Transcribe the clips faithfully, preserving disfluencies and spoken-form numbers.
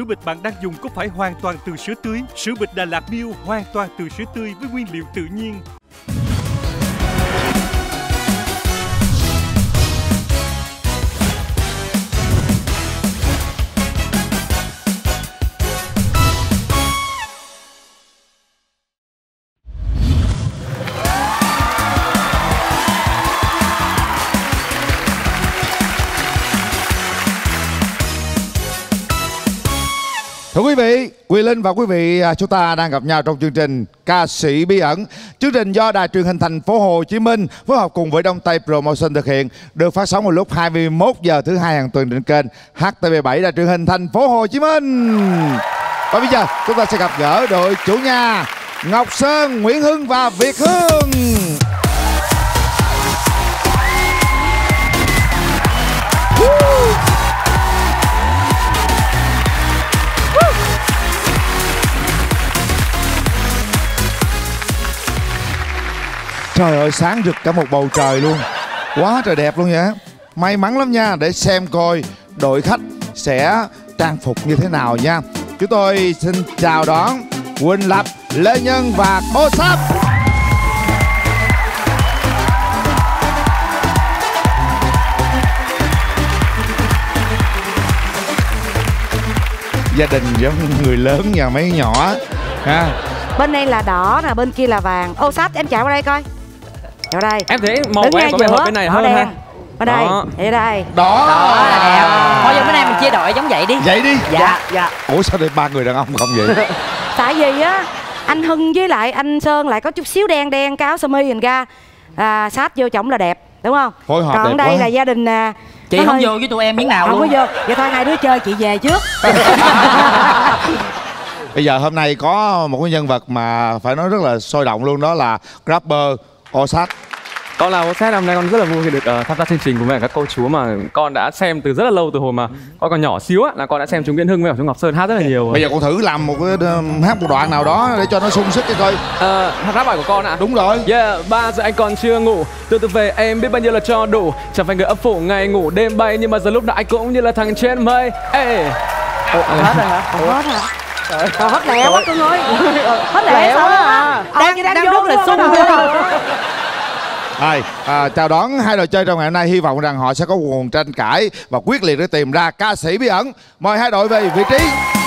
sữa bịch bạn đang dùng có phải hoàn toàn từ sữa tươi? Sữa bịch Đà Lạt Milk hoàn toàn từ sữa tươi với nguyên liệu tự nhiên. Thưa quý vị, Quyền Linh và quý vị, chúng ta đang gặp nhau trong chương trình Ca sĩ Bí ẩn. Chương trình do Đài Truyền hình Thành phố Hồ Chí Minh phối hợp cùng với Đông Tây Promotion thực hiện, được phát sóng vào lúc hai mươi mốt giờ thứ hai hàng tuần trên kênh H T V bảy Đài Truyền hình Thành phố Hồ Chí Minh. Và bây giờ chúng ta sẽ gặp gỡ đội chủ nhà Ngọc Sơn, Nguyễn Hưng và Việt Hương. Trời ơi, sáng rực cả một bầu trời luôn. Quá trời đẹp luôn vậy. May mắn lắm nha. Để xem coi đội khách sẽ trang phục như thế nào nha. Chúng tôi xin chào đón Quỳnh Lập, Lê Nhân và Ô Sáp. Gia đình giống người lớn và mấy nhỏ ha. Bên đây là đỏ nè, bên kia là vàng. Ô Sáp, em chạy qua đây coi. Ở đây. Em thấy màu của em có vẻ hợp bên này hơn ha. Ở đây, ở đây. Đó. Đó là đẹp. Thôi giờ bữa nay mình chia đội giống vậy đi. Vậy đi. Dạ, dạ. Ủa sao đây ba người đàn ông không vậy? Tại vì á, anh Hưng với lại anh Sơn lại có chút xíu đen đen, cái áo sơ mi hình ra. À, sát vô chổng là đẹp, đúng không? Phối hợp còn đẹp đây quá. là gia đình à, chị không hơi... vô với tụi em miếng nào không luôn. Không có vô. Vậy thôi hai đứa chơi, chị về trước. Bây giờ hôm nay có một cái nhân vật mà phải nói rất là sôi động luôn, đó là rapper Ô Sáp. Con là Ô Sáp, năm nay con rất là vui khi được uh, tham gia chương trình cùng với các cô chú mà con đã xem từ rất là lâu, từ hồi mà con còn nhỏ xíu á, là con đã xem chú Nguyễn Hưng với chú Ngọc Sơn hát rất là nhiều. Bây giờ con thử làm một cái uh, hát một đoạn nào đó để cho nó sung sức cái coi. Uh, rap bài của con ạ. À? Đúng rồi. Yeah, ba giờ anh còn chưa ngủ, từ từ về em biết bao nhiêu là cho đủ, chẳng phải người ấp phủ ngày ngủ đêm bay, nhưng mà giờ lúc nào anh cũng như là thằng trên mây. Ê. Ủa, hết rồi hả? Ủa, hết hả? Trời, hết lẹ quá cưng ơi. Hết lẹ sao á? Đang đang, đang rất là sung luôn. Rồi, à, chào đón hai đội chơi trong ngày hôm nay. Hy vọng rằng họ sẽ có nguồn tranh cãi và quyết liệt để tìm ra ca sĩ bí ẩn. Mời hai đội về vị trí.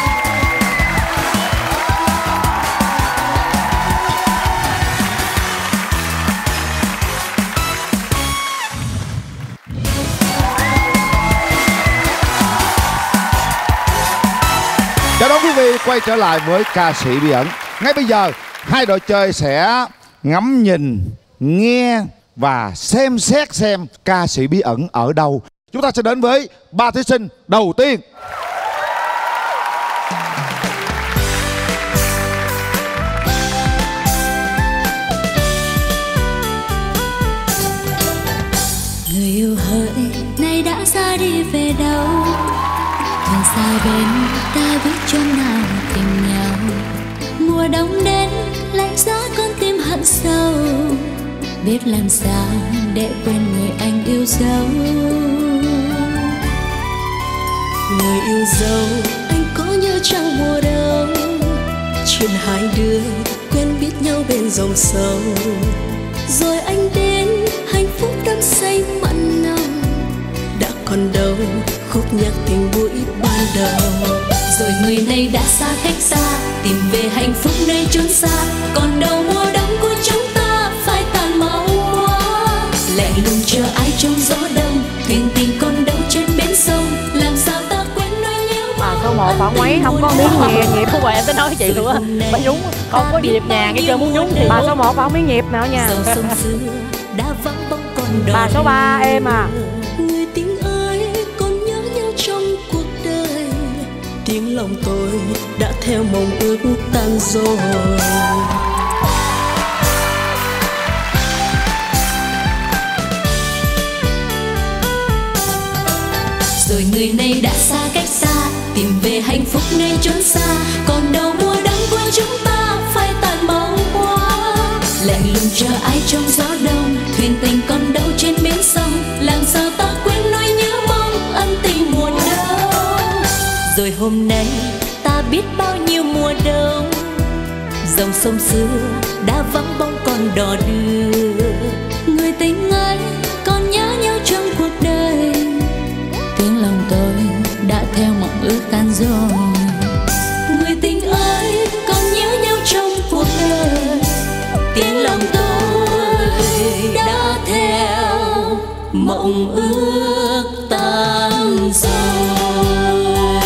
Chào đón quý vị quay trở lại với ca sĩ bí ẩn. Ngay bây giờ hai đội chơi sẽ ngắm nhìn, nghe và xem xét xem ca sĩ bí ẩn ở đâu. Chúng ta sẽ đến với ba thí sinh đầu tiên. Người yêu hỡi nay đã ra đi về đâu, thuyền xa bên ta biết chỗ nào tìm nhau. Mùa đông đến lạnh giá con tim hận sâu, biết làm sao để quên người anh yêu dấu. Người yêu dấu anh có nhớ chăng mùa đông, chuyện hai đứa quen biết nhau bên dòng sông. Rồi anh đến hạnh phúc đắm say mặn nồng, đã còn đâu khúc nhạc tình buổi ban đầu. Rồi người này đã xa cách xa, tìm về hạnh phúc nơi chốn xa. Còn đâu mùa đông của chúng ta phai tàn máu quá, lạnh lùng chờ ai trong gió đông. Thuyền tình còn đâu trên bến sông, làm sao ta quên nỗi nhớ mong. À, câu một phản mấy không có miếng nhịp nhịp. Không phải em tới nói chị luôn á, phải nhúng không có nhịp nhàng cái chơi muốn nhúng thì bà số một không miếng nhịp nào nha. Bà số ba em à. Người tình ơi, còn nhớ nhau trong cuộc đời, tiếng lòng tôi đã theo mong ước tan rồi. Rồi người này đã xa cách xa, tìm về hạnh phúc nơi chốn xa. Còn đâu mùa đông của chúng ta phai tàn máu quá, lạnh lùng chờ ai trong gió đông. Thuyền tình còn đâu trên bến sông, làm sao ta quên nỗi nhớ mong ân tình mùa đông. Rồi hôm nay biết bao nhiêu mùa đông. Dòng sông xưa đã vắng bóng con đò đưa. Người tình ơi, còn nhớ nhau trong cuộc đời. Tiếng lòng tôi đã theo mộng ước tan rồi. Người tình ơi, còn nhớ nhau trong cuộc đời. Tiếng lòng tôi đã theo mộng ước tan rồi.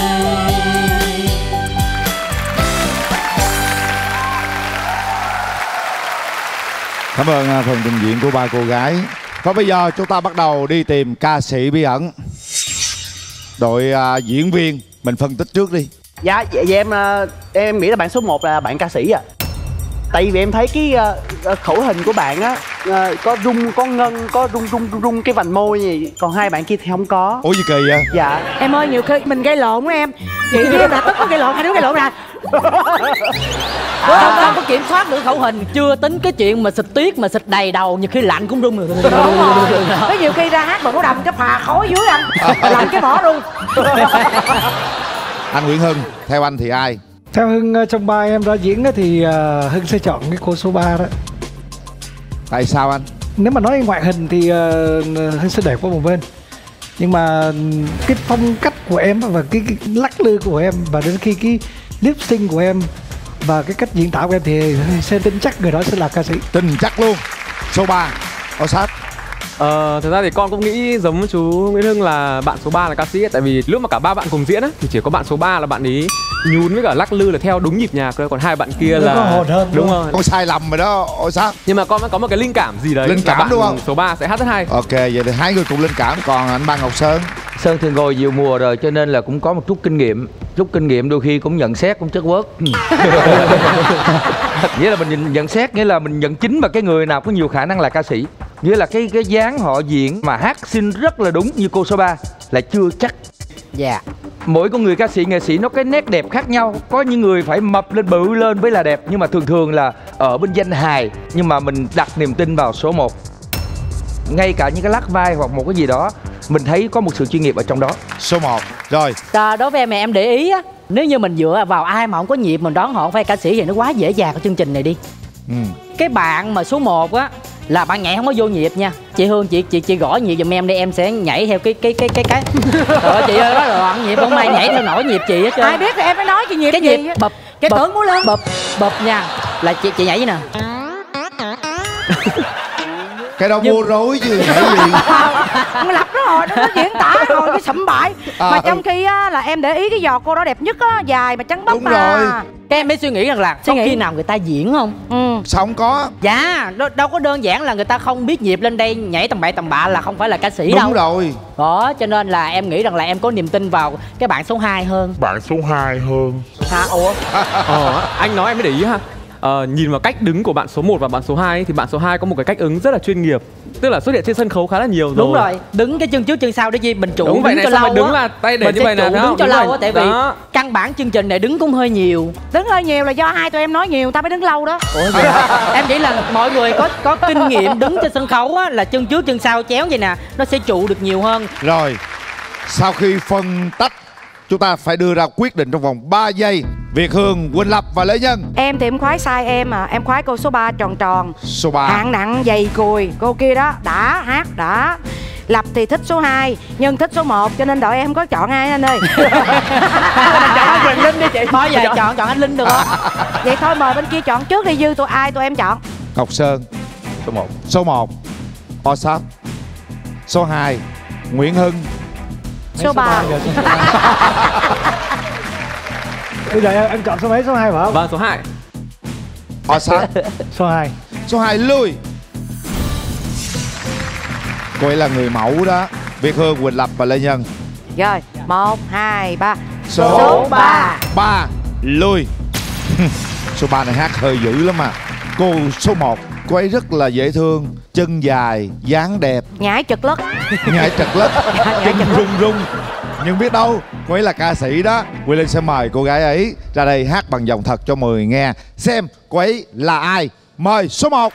Cảm ơn phần trình diễn của ba cô gái. Và bây giờ chúng ta bắt đầu đi tìm ca sĩ bí ẩn. Đội uh, diễn viên mình phân tích trước đi. Dạ, vậy, vậy em em nghĩ là bạn số một là bạn ca sĩ à. Tại vì em thấy cái uh, khẩu hình của bạn á, uh, có rung, có ngân, có rung rung rung, rung cái vành môi gì. Còn hai bạn kia thì không có. Ủa gì kỳ vậy? Dạ. Em ơi, nhiều khi mình gây lộn á em. Vậy thì em đã tức có gây lộn, hai đứa gây lộn nè. Không, không có kiểm soát được khẩu hình. Chưa tính cái chuyện mà xịt tuyết mà xịt đầy đầu, nhiều khi lạnh cũng rung rồi. Đúng rồi. Có nhiều khi ra hát mà có đầm cái phà khói dưới anh, làm cái mỏ rung. Anh Nguyễn Hưng, theo anh thì ai? Theo Hưng, trong ba em đã diễn thì uh, Hưng sẽ chọn cái cô số ba đó. Tại sao anh? Nếu mà nói ngoại hình thì uh, Hưng sẽ để qua một bên. Nhưng mà cái phong cách của em và cái, cái lắc lư của em và đến khi cái lip sync của em và cái cách diễn tả của em thì Hưng sẽ tin chắc người đó sẽ là ca sĩ. Tin chắc luôn. Số ba, Ô Sát. Ờ, thật ra thì con cũng nghĩ giống chú Nguyễn Hưng là bạn số ba là ca sĩ ấy. Tại vì lúc mà cả ba bạn cùng diễn á thì chỉ có bạn số ba là bạn ấy nhún với cả lắc lư là theo đúng nhịp nhạc thôi, còn hai bạn kia là có hồn hơn, đúng rồi. Con sai lầm rồi đó Ô Sát. Nhưng mà con có một cái linh cảm gì đấy. Linh cảm bạn đúng không? Số ba sẽ hát rất hay. Ok, vậy thì hai người cùng linh cảm. Còn anh Ban Ngọc Sơn. Sơn thường ngồi nhiều mùa rồi cho nên là cũng có một chút kinh nghiệm. Chút kinh nghiệm đôi khi cũng nhận xét cũng chất quớt. Nghĩa là mình nhìn, nhận xét nghĩa là mình nhận chính vào cái người nào có nhiều khả năng là ca sĩ. Nghĩa là cái cái dáng họ diễn mà hát xin rất là đúng như cô số ba là chưa chắc. Dạ. Yeah. Mỗi con người ca sĩ nghệ sĩ nó cái nét đẹp khác nhau. Có những người phải mập lên bự lên với là đẹp. Nhưng mà thường thường là ở bên danh hài. Nhưng mà mình đặt niềm tin vào số một. Ngay cả những cái lắc vai hoặc một cái gì đó mình thấy có một sự chuyên nghiệp ở trong đó. Số một. Rồi. À, đối với em em để ý á, nếu như mình dựa vào ai mà không có nhịp mình đoán họ không phải ca sĩ thì nó quá dễ dàng ở chương trình này đi. Ừ. Cái bạn mà số một á là bạn nhảy không có vô nhịp nha. Chị Hương chị chị chị gõ nhịp giùm em đi, em sẽ nhảy theo cái cái cái cái cái. Rồi chị ơi, đó là đoạn nhịp không ai nhảy theo nổi nhịp chị hết trơn. Ai biết thì em mới nói chị nhịp cái gì nhịp bập cái tưởng múa lên bập bập nha là chị chị nhảy như nè. Cái đó mua rối chứ nhảy gì. Nó lập đó rồi, nó diễn tả rồi cái sẩm bại. À, Mà ừ. trong khi á, là em để ý cái giò cô đó đẹp nhất á, dài mà trắng bóc. Đúng mà. rồi. Cái em mới suy nghĩ rằng là Suy có nghĩ. khi nào người ta diễn không? Ừ. Sao không có? Dạ, đâu, đâu có đơn giản là người ta không biết nhịp lên đây nhảy tầm bậy tầm bạ là không phải là ca sĩ Đúng đâu. Đúng rồi. Đó, cho nên là em nghĩ rằng là em có niềm tin vào cái bạn số hai hơn. Bạn số hai hơn. Hả? Ủa? Ờ, anh nói em mới để ý ha. Ờ, nhìn vào cách đứng của bạn số một và bạn số hai thì bạn số hai có một cái cách ứng rất là chuyên nghiệp. Tức là xuất hiện trên sân khấu khá là nhiều rồi. Đúng rồi, đứng cái chân trước chân sau để gì mình trụ Đúng đứng vậy này, cho sao lâu mà đứng á. là tay để Mình như sẽ vậy nè, trụ thấy đứng không? cho Đúng lâu rồi. á, tại vì Đó. căn bản chương trình này đứng cũng hơi nhiều. Đứng hơi nhiều là do hai tụi em nói nhiều ta mới đứng lâu đó. Ủa vậy? Em nghĩ là mọi người có có kinh nghiệm đứng trên sân khấu á là chân trước chân sau chéo vậy nè, nó sẽ trụ được nhiều hơn. Rồi. Sau khi phân tách, chúng ta phải đưa ra quyết định trong vòng ba giây. Việt Hương, Quỳnh Lập và Lễ Nhân. Em thì em khoái sai em à. Em khoái cô số ba tròn tròn. Số ba. Hạng nặng dày cùi. Cô kia đó đã hát đã. Lập thì thích số hai, Nhân thích số một, cho nên đội em không có chọn ai anh ơi. Chọn Quỳnh Linh đi chị. Thôi giờ chọn chọn anh Linh được không? Vậy thôi mời bên kia chọn trước đi, dư tụi ai tụi em chọn. Ngọc Sơn. Số một. Số một. Ô Sát. Số hai. Nguyễn Hưng. Số ba. Bây giờ em, em chọn số mấy, số hai phải không? Vâng, số hai. Ô Sát. Số hai. Số hai lui. Cô ấy là người mẫu đó. Việt Hương, Quỳnh Lập và Lê Nhân. Rồi, một, hai, ba. Số, Số ba. ba. Lui. Số ba này hát hơi dữ lắm mà. Cô số một, cô ấy rất là dễ thương, chân dài, dáng đẹp, Nhảy chật lất. nhảy trật lất, chân rung rung. Nhưng biết đâu cô ấy là ca sĩ đó. Quy Linh sẽ mời cô gái ấy ra đây hát bằng giọng thật cho mọi người nghe, xem cô ấy là ai. Mời số một.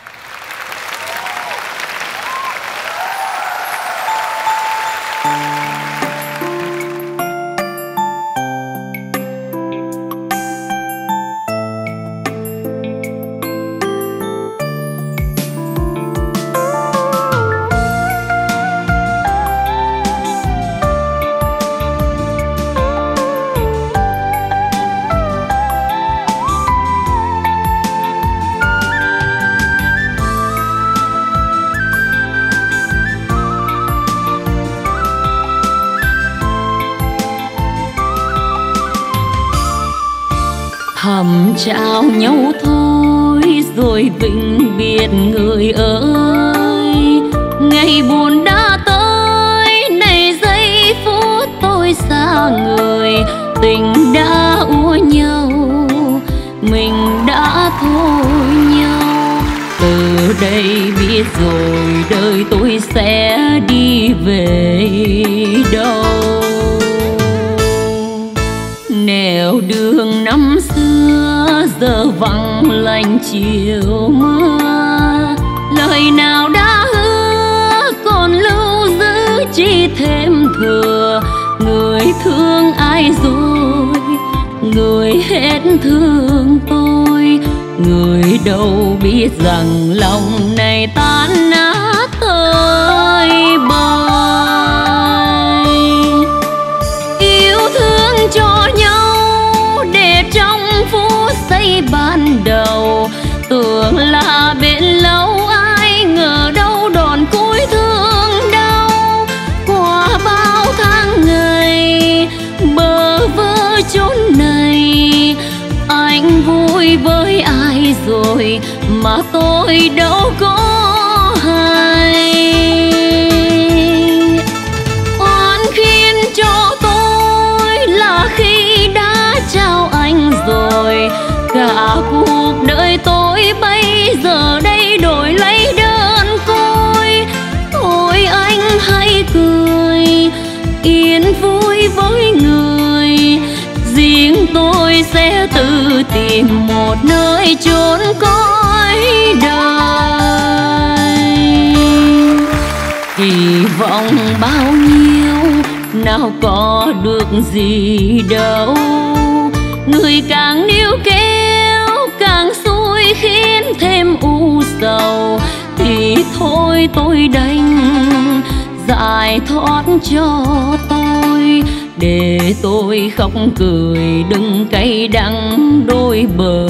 Thầm chào nhau thôi rồi vĩnh biệt người ơi. Ngày buồn đã tới, này giây phút tôi xa người. Tình đã úa nhau, mình đã thôi nhau. Từ đây biết rồi đời tôi sẽ đi về đâu. Nẻo đường năm xưa giờ vắng lạnh chiều mưa. Lời nào đã hứa còn lưu giữ chỉ thêm thừa. Người thương ai rồi, người hết thương tôi. Người đâu biết rằng lòng này tan nát tới bời. Yêu thương cho nhau để trong phút giây ban đầu. Tưởng là bền lâu ai ngờ đâu đòn cuối thương đau. Qua bao tháng ngày bơ vơ chốn này, anh vui với ai rồi mà tôi đâu có hay. Oan khiên cho tôi là khi đã trao anh rồi. Cả cuộc đời tôi bây giờ đây đổi lấy đơn côi. Thôi anh hãy cười yên vui với người. Riêng tôi sẽ tự tìm một nơi chốn cõi đời. Kỳ vọng bao nhiêu nào có được gì đâu. Người càng níu kéo càng xui khiến thêm u sầu. Thì thôi tôi đành giải thoát cho tôi. Để tôi khóc cười đừng cay đắng đôi bờ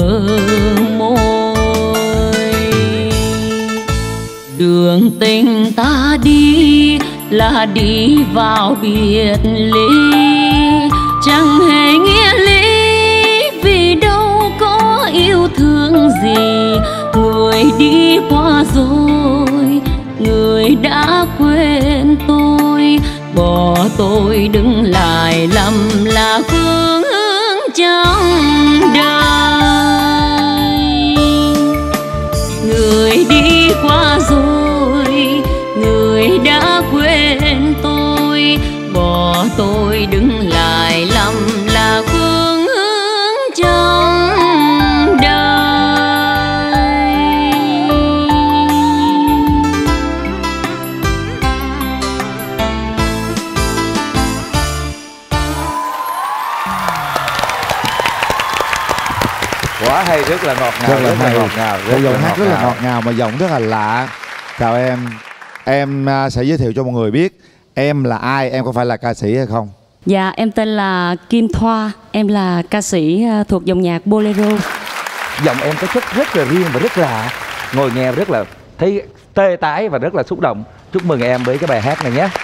môi. Đường tình ta đi là đi vào biệt ly. Chẳng hề nghĩa lý vì đâu có yêu thương gì. Người đi qua rồi, người đã quên tôi. Bỏ tôi đứng lại lầm là phương hướng trong đời. Người đi qua rồi, người đã quên tôi. Bỏ tôi đứng lại lầm là phương hướng trong đời. Quá hay, rất là ngọt ngào, Rất là rất là hay. ngọt ngào, Cái rất giọng là hát ngọt rất là ngào. ngọt ngào mà giọng rất là lạ. Chào em. Em à, sẽ giới thiệu cho mọi người biết em là ai, em có phải là ca sĩ hay không? Dạ, em tên là Kim Thoa, em là ca sĩ uh, thuộc dòng nhạc Bolero. Giọng em có chất rất là riêng và rất lạ. Ngồi nghe rất là thấy tê tái và rất là xúc động. Chúc mừng em với cái bài hát này nhé.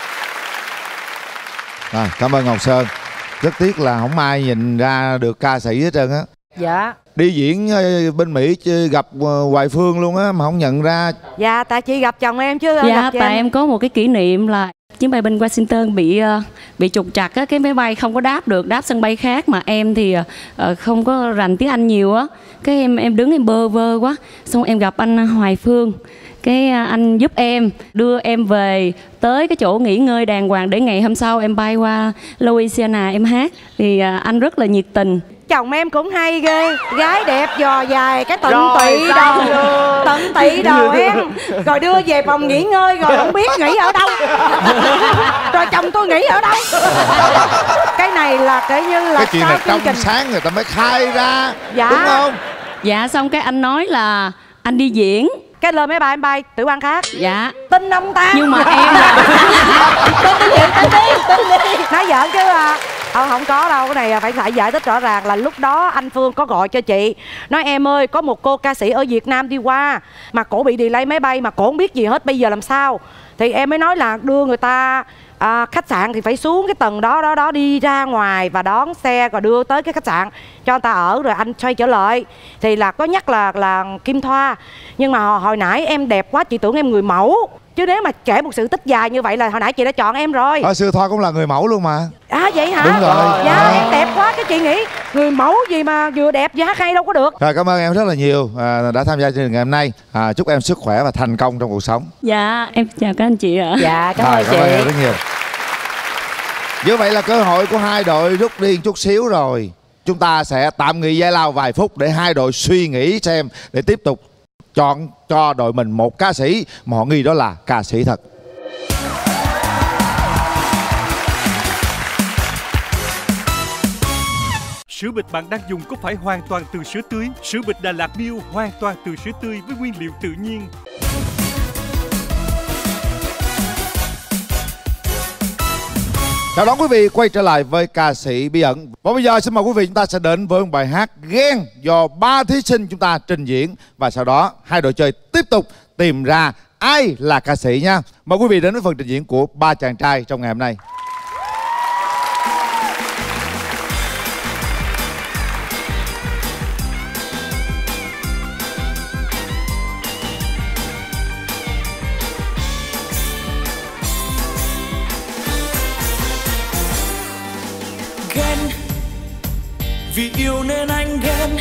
À, cảm ơn Ngọc Sơn. Rất tiếc là không ai nhìn ra được ca sĩ hết trơn á. Dạ. Đi diễn ờ, bên Mỹ chứ gặp ờ, Hoài Phương luôn á mà không nhận ra. Dạ tại chị gặp chồng em chứ. Dạ, gặp tại em có một cái kỷ niệm là chuyến bay bên Washington bị uh, bị trục trặc á, cái máy bay không có đáp được, đáp sân bay khác mà em thì uh, không có rành tiếng Anh nhiều á. Cái em em đứng em bơ vơ quá, xong em gặp anh Hoài Phương. Cái uh, anh giúp em đưa em về tới cái chỗ nghỉ ngơi đàng hoàng để ngày hôm sau em bay qua Louisiana em hát. Thì uh, anh rất là nhiệt tình. Chồng em cũng hay ghê, gái đẹp giò dài cái tận Rồi, tụy sao đồ, rồi? tận tụy đồ em, rồi đưa về phòng nghỉ ngơi rồi không biết nghỉ ở đâu, rồi chồng tôi nghỉ ở đâu. Cái này là kể như là Cái chuyện sau này chương trong trình. sáng người ta mới khai ra. Dạ. Đúng không? Dạ, xong cái anh nói là anh đi diễn. Cái lên máy bay em bay tử quan khác. Dạ. Tin ông ta. Nhưng mà em tin đi, tin đi, tin đi. Nói giỡn chứ à, Ờ, không có đâu, cái này phải phải giải thích rõ ràng là lúc đó anh Phương có gọi cho chị, nói em ơi có một cô ca sĩ ở Việt Nam đi qua mà cổ bị delay máy bay mà cổ không biết gì hết, bây giờ làm sao? Thì em mới nói là đưa người ta à, khách sạn thì phải xuống cái tầng đó đó đó đi ra ngoài và đón xe rồi đưa tới cái khách sạn cho người ta ở rồi anh xoay trở lại. Thì là có nhắc là là Kim Thoa, nhưng mà hồi, hồi nãy em đẹp quá chị tưởng em người mẫu. Chứ nếu mà kể một sự tích dài như vậy là hồi nãy chị đã chọn em rồi. Hồi xưa Thoa cũng là người mẫu luôn mà. À vậy hả? Đúng rồi. Dạ à. em đẹp quá cái chị nghĩ người mẫu gì mà vừa đẹp vừa hát hay đâu có được. Rồi cảm ơn em rất là nhiều à, đã tham gia chương trình ngày hôm nay. à, Chúc em sức khỏe và thành công trong cuộc sống. Dạ em chào các anh chị ạ. Dạ cảm Rồi, ơn cảm chị. ơn em rất nhiều. Như vậy là cơ hội của hai đội rút đi chút xíu rồi. Chúng ta sẽ tạm nghỉ giải lao vài phút để hai đội suy nghĩ xem, để tiếp tục chọn cho đội mình một ca sĩ mà họ nghi đó là ca sĩ thật. Sữa bịch bạn đang dùng có phải hoàn toàn từ sữa tươi? Sữa bịch Đà Lạt Milk hoàn toàn từ sữa tươi với nguyên liệu tự nhiên. Chào đón quý vị quay trở lại với ca sĩ Bí Ẩn. Và bây giờ xin mời quý vị chúng ta sẽ đến với một bài hát Ghen do ba thí sinh chúng ta trình diễn. Và sau đó hai đội chơi tiếp tục tìm ra ai là ca sĩ nha. Mời quý vị đến với phần trình diễn của ba chàng trai trong ngày hôm nay. Ghen vì yêu nên anh ghen,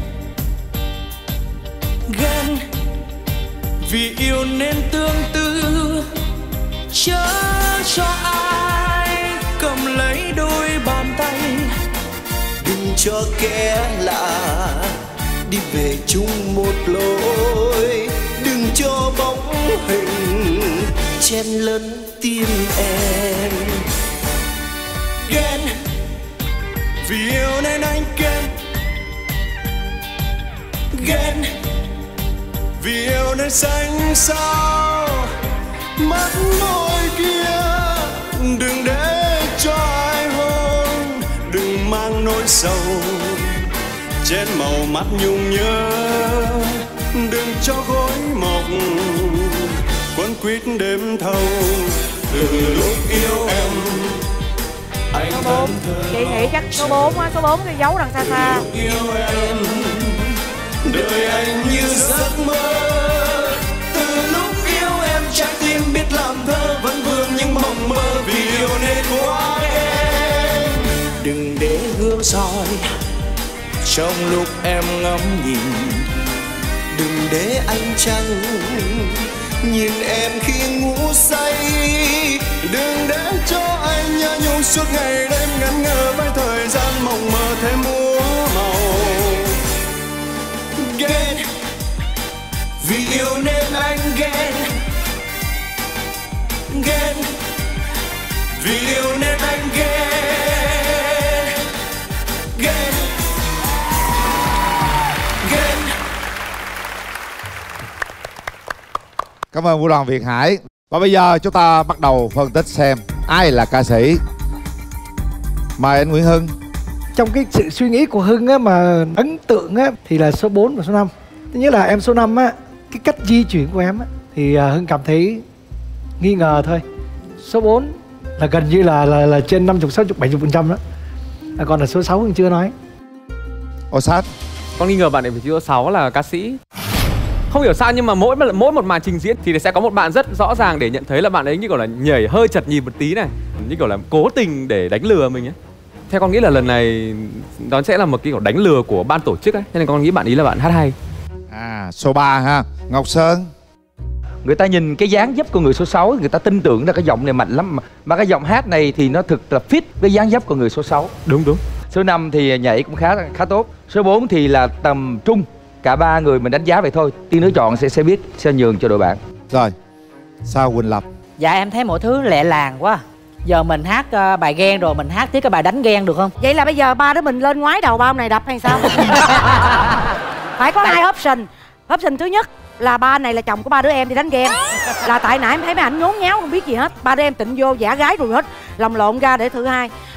ghen vì yêu nên tương tư, chớ cho ai cầm lấy đôi bàn tay, đừng cho kẻ lạ đi về chung một lối, đừng cho bóng hình chen lấn tim em. Ghen vì yêu nên anh ghen, ghen vì yêu nên xanh xao mắt môi kia, đừng để cho ai hôn, đừng mang nỗi sầu trên màu mắt nhung nhớ, đừng cho gối mộng quấn quýt đêm thâu. Từ lúc yêu em anh số bốn, chị nghĩ chắc số bốn á, số bốn thì giấu đằng xa xa. yêu em đời anh như giấc mơ, từ lúc yêu em trái tim biết làm thơ, vẫn vương những mộng mơ vì yêu nên quá em. Đừng để gương soi trong lúc em ngắm nhìn, đừng để anh trăng nhìn em khi ngủ say, đừng để cho anh nhớ nhung suốt ngày đêm ngẩn ngơ với thời gian mộng mơ thêm múa màu. Ghen vì yêu nên anh ghen, ghen vì yêu nên anh ghen, ghen ghen. Cảm ơn Vũ Đoàn Việt Hải. Và bây giờ chúng ta bắt đầu phân tích xem ai là ca sĩ. Mời anh Nguyễn Hưng. Trong cái sự suy nghĩ của Hưng á, mà ấn tượng á, thì là số bốn và số năm. Thứ nhất là em số năm á, cái cách di chuyển của em á, thì à, Hưng cảm thấy nghi ngờ thôi. Số bốn là gần như là là, là trên năm mươi, sáu mươi, bảy mươi phần trăm đó. À, còn là số sáu Hưng chưa nói. Ô Sát. Con nghi ngờ bạn này vị trí số sáu là ca sĩ. Không hiểu sao nhưng mà mỗi mỗi một màn trình diễn thì sẽ có một bạn rất rõ ràng để nhận thấy là bạn ấy như kiểu là nhảy hơi chật nhịp một tí này, như kiểu là cố tình để đánh lừa mình ấy. Theo con nghĩ là lần này đó sẽ là một cái kiểu đánh lừa của ban tổ chức ấy, cho nên con nghĩ bạn ý là bạn hát hay. À, số ba ha, Ngọc Sơn. Người ta nhìn cái dáng dấp của người số sáu, người ta tin tưởng là cái giọng này mạnh lắm, mà, mà cái giọng hát này thì nó thực là fit với dáng dấp của người số sáu. Đúng đúng. Số năm thì nhảy cũng khá khá tốt. Số bốn thì là tầm trung. Cả ba người mình đánh giá vậy thôi. Tiên nữ chọn sẽ sẽ biết, sẽ nhường cho đội bạn. Rồi, sao Quỳnh Lập? Dạ em thấy mọi thứ lẹ làng quá. Giờ mình hát uh, bài ghen rồi mình hát tiếp cái bài đánh ghen được không? Vậy là bây giờ ba đứa mình lên ngoái đầu ba ông này đập hay sao? Phải có hai option. Option thứ nhất là ba này là chồng của ba đứa em thì đánh ghen. Là tại nãy em thấy mấy ảnh nhốn nháo không biết gì hết. Ba đứa em tịnh vô giả gái rồi hết, lòng lộn ra để thử hai.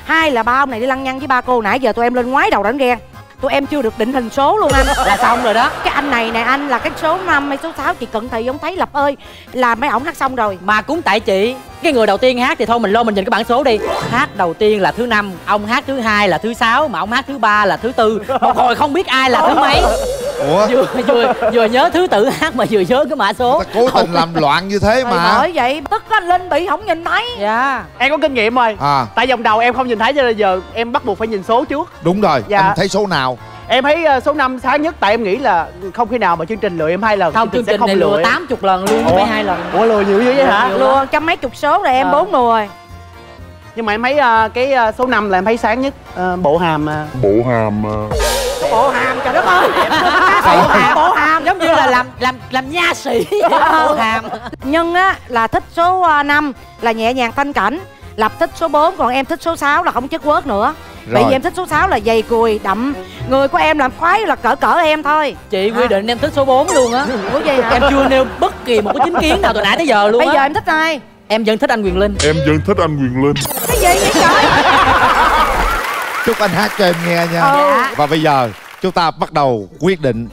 hai là ba ông này đi lăng nhăng với ba cô nãy giờ tụi em lên ngoái đầu đánh ghen. Tụi em chưa được định hình số luôn anh. Là xong rồi đó. Cái anh này nè anh là cái số năm hay số sáu chị cận thị ông thấy Lập ơi là mấy ổng hát xong rồi. Mà cũng tại chị, cái người đầu tiên hát thì thôi mình lo mình nhìn cái bảng số đi. Hát đầu tiên là thứ năm, ông hát thứ hai là thứ sáu, mà ông hát thứ ba là thứ tư. Một hồi không biết ai là thứ mấy. Ủa? Vừa, vừa, vừa nhớ thứ tự hát mà vừa nhớ cái mã số. Ta cố tình làm loạn như thế mà. Bởi vậy tức á Linh bị không nhìn thấy. Dạ. Em có kinh nghiệm rồi. À. Tại vòng đầu em không nhìn thấy cho nên giờ em bắt buộc phải nhìn số trước. Đúng rồi. Dạ. Anh thấy số nào? Em thấy uh, số năm sáng nhất, tại em nghĩ là không khi nào mà chương trình lựa em hai lần. Không, chương trình này lừa tám mươi lần luôn với mấy hai lần. Ủa lừa nhiều dữ vậy hả? Lừa trăm mấy chục số rồi em bốn người. Nhưng mà em thấy uh, cái uh, số năm là em thấy sáng nhất. uh, Bộ hàm uh... Bộ hàm uh... Bộ hàm trời đất ơi. Bộ hàm, bộ hàm giống như là làm làm làm nha sĩ. Bộ hàm. Nhân á là thích số năm là nhẹ nhàng thanh cảnh. Lập thích số bốn, còn em thích số sáu là không chất quớt nữa. Bởi vì em thích số sáu là dày cùi, đậm. Người của em làm khoái là cỡ cỡ em thôi. Chị quy định em thích số bốn luôn á. Ủa vậy hả? Em chưa nêu bất kỳ một cái chính kiến nào từ nãy tới giờ luôn á. Bây giờ em thích ai? Em vẫn thích anh Quyền Linh. Em vẫn thích anh Quyền Linh. Cái gì vậy trời? Chúc anh hát cho em nghe nha. Ừ. Và bây giờ chúng ta bắt đầu quyết định.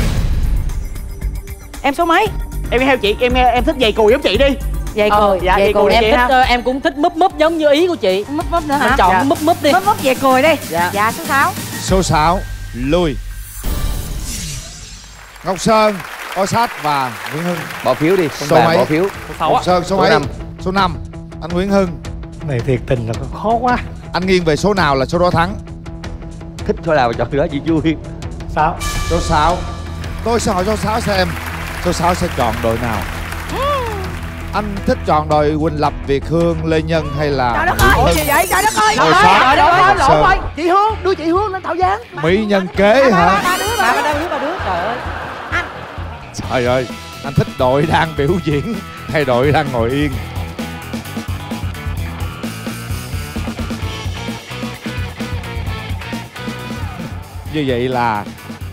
Em số mấy? Em theo chị, em em thích dày cùi giống chị đi. Dày ờ, cùi, dạ, dày cùi em chị thích ha. uh, em cũng thích múp múp giống như ý của chị. Múp múp nữa hả? Mình chọn dạ. múp múp đi. Múp múp dày cùi đi. Dạ. Dạ số sáu. Số sáu lui. Ngọc Sơn, Ô Sách và Nguyễn Hưng. Bỏ phiếu đi, không Số bàn mấy? bỏ phiếu. Số sáu Ngọc ạ. Sơn số, Số mấy? năm. Số năm. Anh Nguyễn Hưng. Này thiệt tình là khó quá. Anh nghiêng về số nào là số đó thắng? Thích số nào chọn đó chị vui. Sáu. Số sáu. Tôi sẽ hỏi số sáu xem số sáu sẽ chọn đội nào. Anh thích chọn đội Quỳnh Lập, Việt Hương, Lê Nhân hay là Trời đất ơi, ủa gì vậy? Trời đất ơi. Ngôi Trời Sao. đất ơi, lộn rồi. Chị Hương, đưa chị Hương lên thảo gián. Mỹ Nhân Kế hả? Ba đứa, Ba ba ba đứa. đứa ba đứa. Trời ơi. Trời ơi, anh thích đội đang biểu diễn hay đội đang ngồi yên? Như vậy là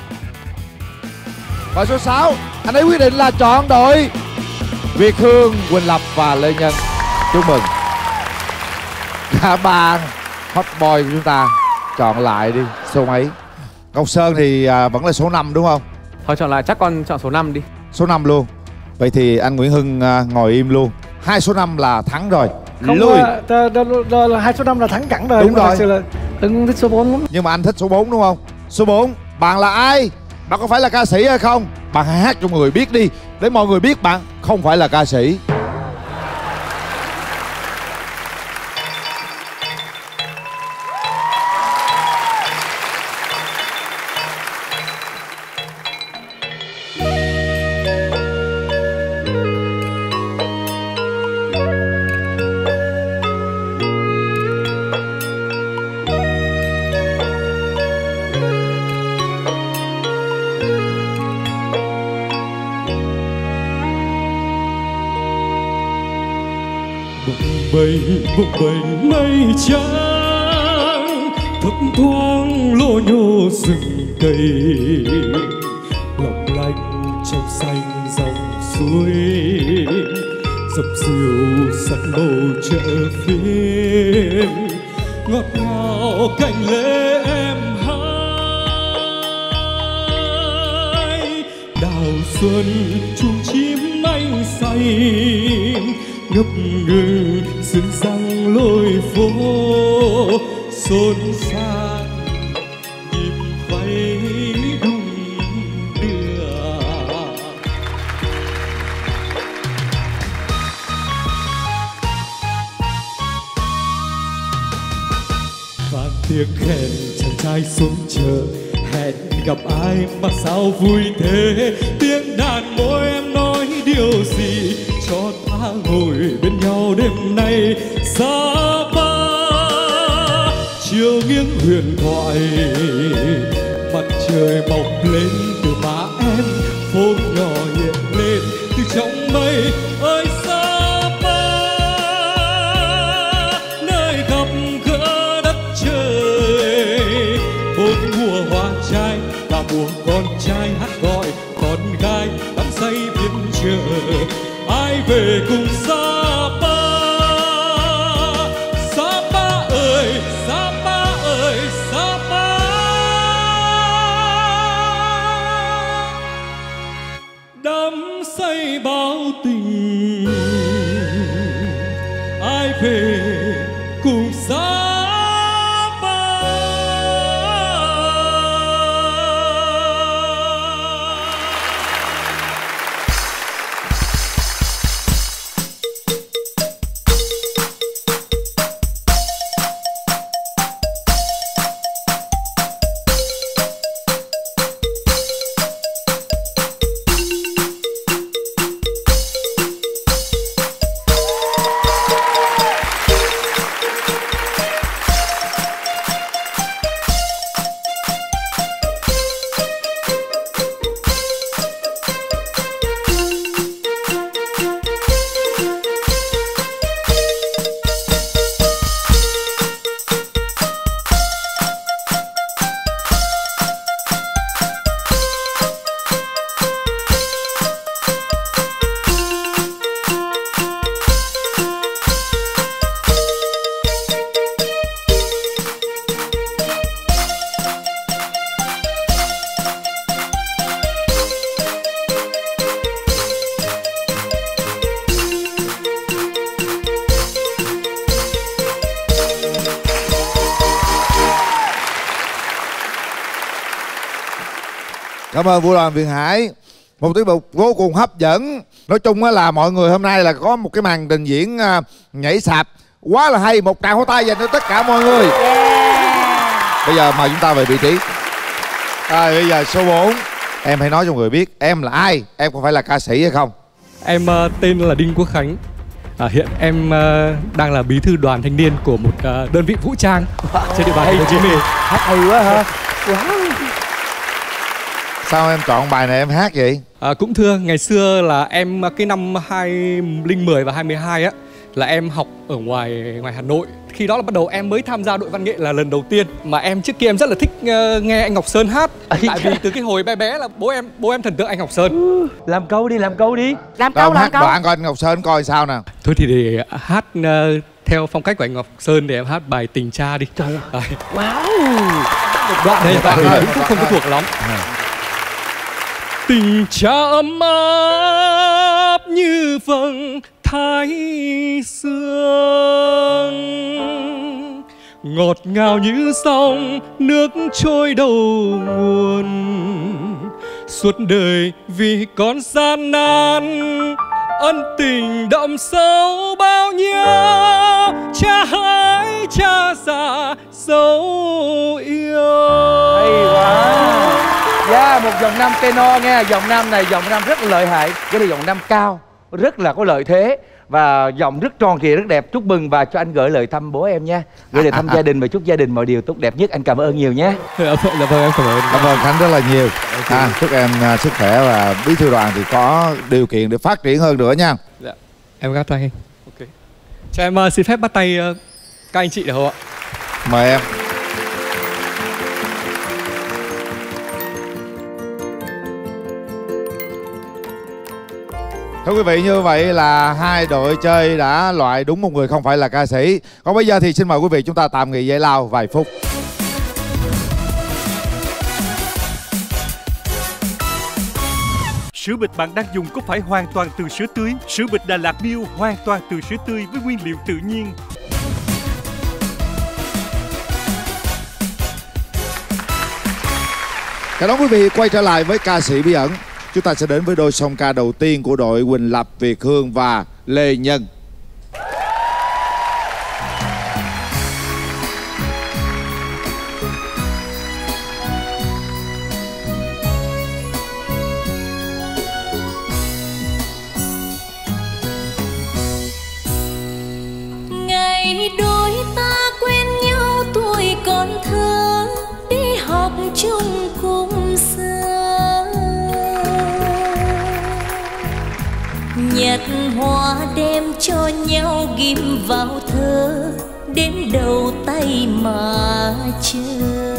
và số sáu, anh ấy quyết định là chọn đội Việt Hương, Quỳnh Lập và Lê Nhân. Chúc mừng. Cả ba hot boy của chúng ta chọn lại đi. Số mấy? Ngọc Sơn thì à, vẫn là số năm đúng không? Thôi chọn lại chắc con chọn số năm đi. Số năm luôn. Vậy thì anh Nguyễn Hưng à, ngồi im luôn. Hai số năm là thắng rồi. Không, Lui. uh, đ, đ, đ, đ, hai số năm là thắng cẳng rồi. Đúng rồi. Là Hưng thích số bốn lắm. Nhưng mà anh thích số bốn đúng không? Số bốn, bạn là ai? Bạn có phải là ca sĩ hay không? Bạn hãy hát cho mọi người biết đi, để mọi người biết bạn không phải là ca sĩ. bềnh bụng bềnh mây trắng thấp thoáng lô nhô rừng cây lòng lanh trong xanh dòng suối dập dìu sắc màu chợ phiên ngọt ngào cành lê em hái đào xuân chuông chim anh say ngập ngừng sương răng lối phố xôn xao nhịp váy đung đưa và tiếng khen chàng trai xuống chợ hẹn gặp ai mà sao vui thế tiếng đàn môi em nói điều gì cho ta ngồi bên nhau đêm nay Sapa chiều nghiêng huyền thoại mặt trời mọc lên từ má em phố nhỏ hiện lên từ trong mây ơi Sapa nơi gặp gỡ đất trời bốn mùa hoa trai và mùa con trai hát gọi con gái đắm say biển chờ ai về cùng Sapa Sapa ơi Sapa về cùng gió. Cảm ơn Vũ Đoàn Việt Hải. Một tiết mục vô cùng hấp dẫn. Nói chung là mọi người hôm nay là có một cái màn trình diễn nhảy sạp quá là hay. Một tràng pháo tay dành cho tất cả mọi người. Yeah. Bây giờ mời chúng ta về vị trí. À, bây giờ số bốn. Em hãy nói cho mọi người biết em là ai. Em có phải là ca sĩ hay không? Em uh, tên là Đinh Quốc Khánh. À, hiện em uh, đang là bí thư đoàn thanh niên của một uh, đơn vị vũ trang wow. trên địa bàn thành phố Hồ Chí Minh. Hát hay quá hả? Wow. Sao em chọn bài này em hát vậy? À, cũng thưa, ngày xưa là em cái năm hai không một không và hai mươi hai á là em học ở ngoài ngoài Hà Nội. Khi đó là bắt đầu em mới tham gia đội văn nghệ là lần đầu tiên. Mà em trước kia em rất là thích uh, nghe anh Ngọc Sơn hát. Tại vì từ cái hồi bé bé là bố em bố em thần tượng anh Ngọc Sơn. Làm câu đi, làm câu đi. Làm câu, Đâu, làm hát câu. đoạn coi anh Ngọc Sơn coi sao nào. Thôi thì để hát uh, theo phong cách của anh Ngọc Sơn để em hát bài Tình Cha đi. Trời ơi. Wow. Một đoạn đây bạn cũng không có thuộc lắm. Tình cha ấm áp như vầng thái sương, ngọt ngào như sông nước trôi đầu nguồn. Suốt đời vì con gian nan, ân tình đậm sâu bao nhiêu. Cha hỡi cha già dấu yêu. Hay quá. Yeah, một giọng nam tenor nghe, giọng nam này giọng nam rất lợi hại. Cái này giọng nam cao, rất là có lợi thế. Và giọng rất tròn trịa, rất đẹp. Chúc mừng và cho anh gửi lời thăm bố em nha. Gửi lời thăm gia đình và chúc gia đình mọi điều tốt đẹp nhất. Anh cảm ơn nhiều nhé. Dạ vâng, em cảm ơn. Cảm ơn Khánh rất là nhiều. À, chúc em uh, sức khỏe và bí thư đoàn thì có điều kiện để phát triển hơn nữa nha. Dạ, em bắt tay. Ok. Cho em uh, xin phép bắt tay uh, các anh chị được không ạ? Mời em. Thưa quý vị, như vậy là hai đội chơi đã loại đúng một người không phải là ca sĩ. Còn bây giờ thì xin mời quý vị chúng ta tạm nghỉ giải lao vài phút. Sữa bịch bạn đang dùng có phải hoàn toàn từ sữa tươi? Sữa bịch Đà Lạt Milk hoàn toàn từ sữa tươi với nguyên liệu tự nhiên. Chào đón quý vị quay trở lại với ca sĩ bí ẩn. Chúng ta sẽ đến với đôi song ca đầu tiên của đội Quỳnh Lập, Việt Hương và Lê Nhân. Ngày đôi ta quen nhau tuổi còn thơ, đi học chung cùng xưa. Nhặt hoa đem cho nhau ghim vào thơ, đến đầu tay mà chờ.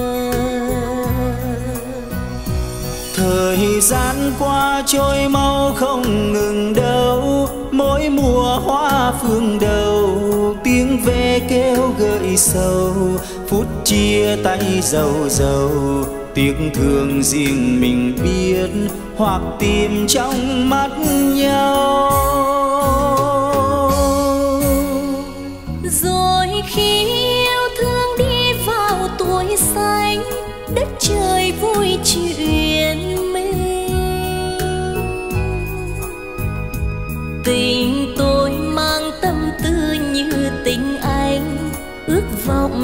Thời gian qua trôi mau không ngừng đâu, mỗi mùa hoa phương đầu tiếng ve kêu gợi sầu. Phút chia tay dầu dầu, tiếc thương riêng mình biết, hoặc tìm trong mắt nhau.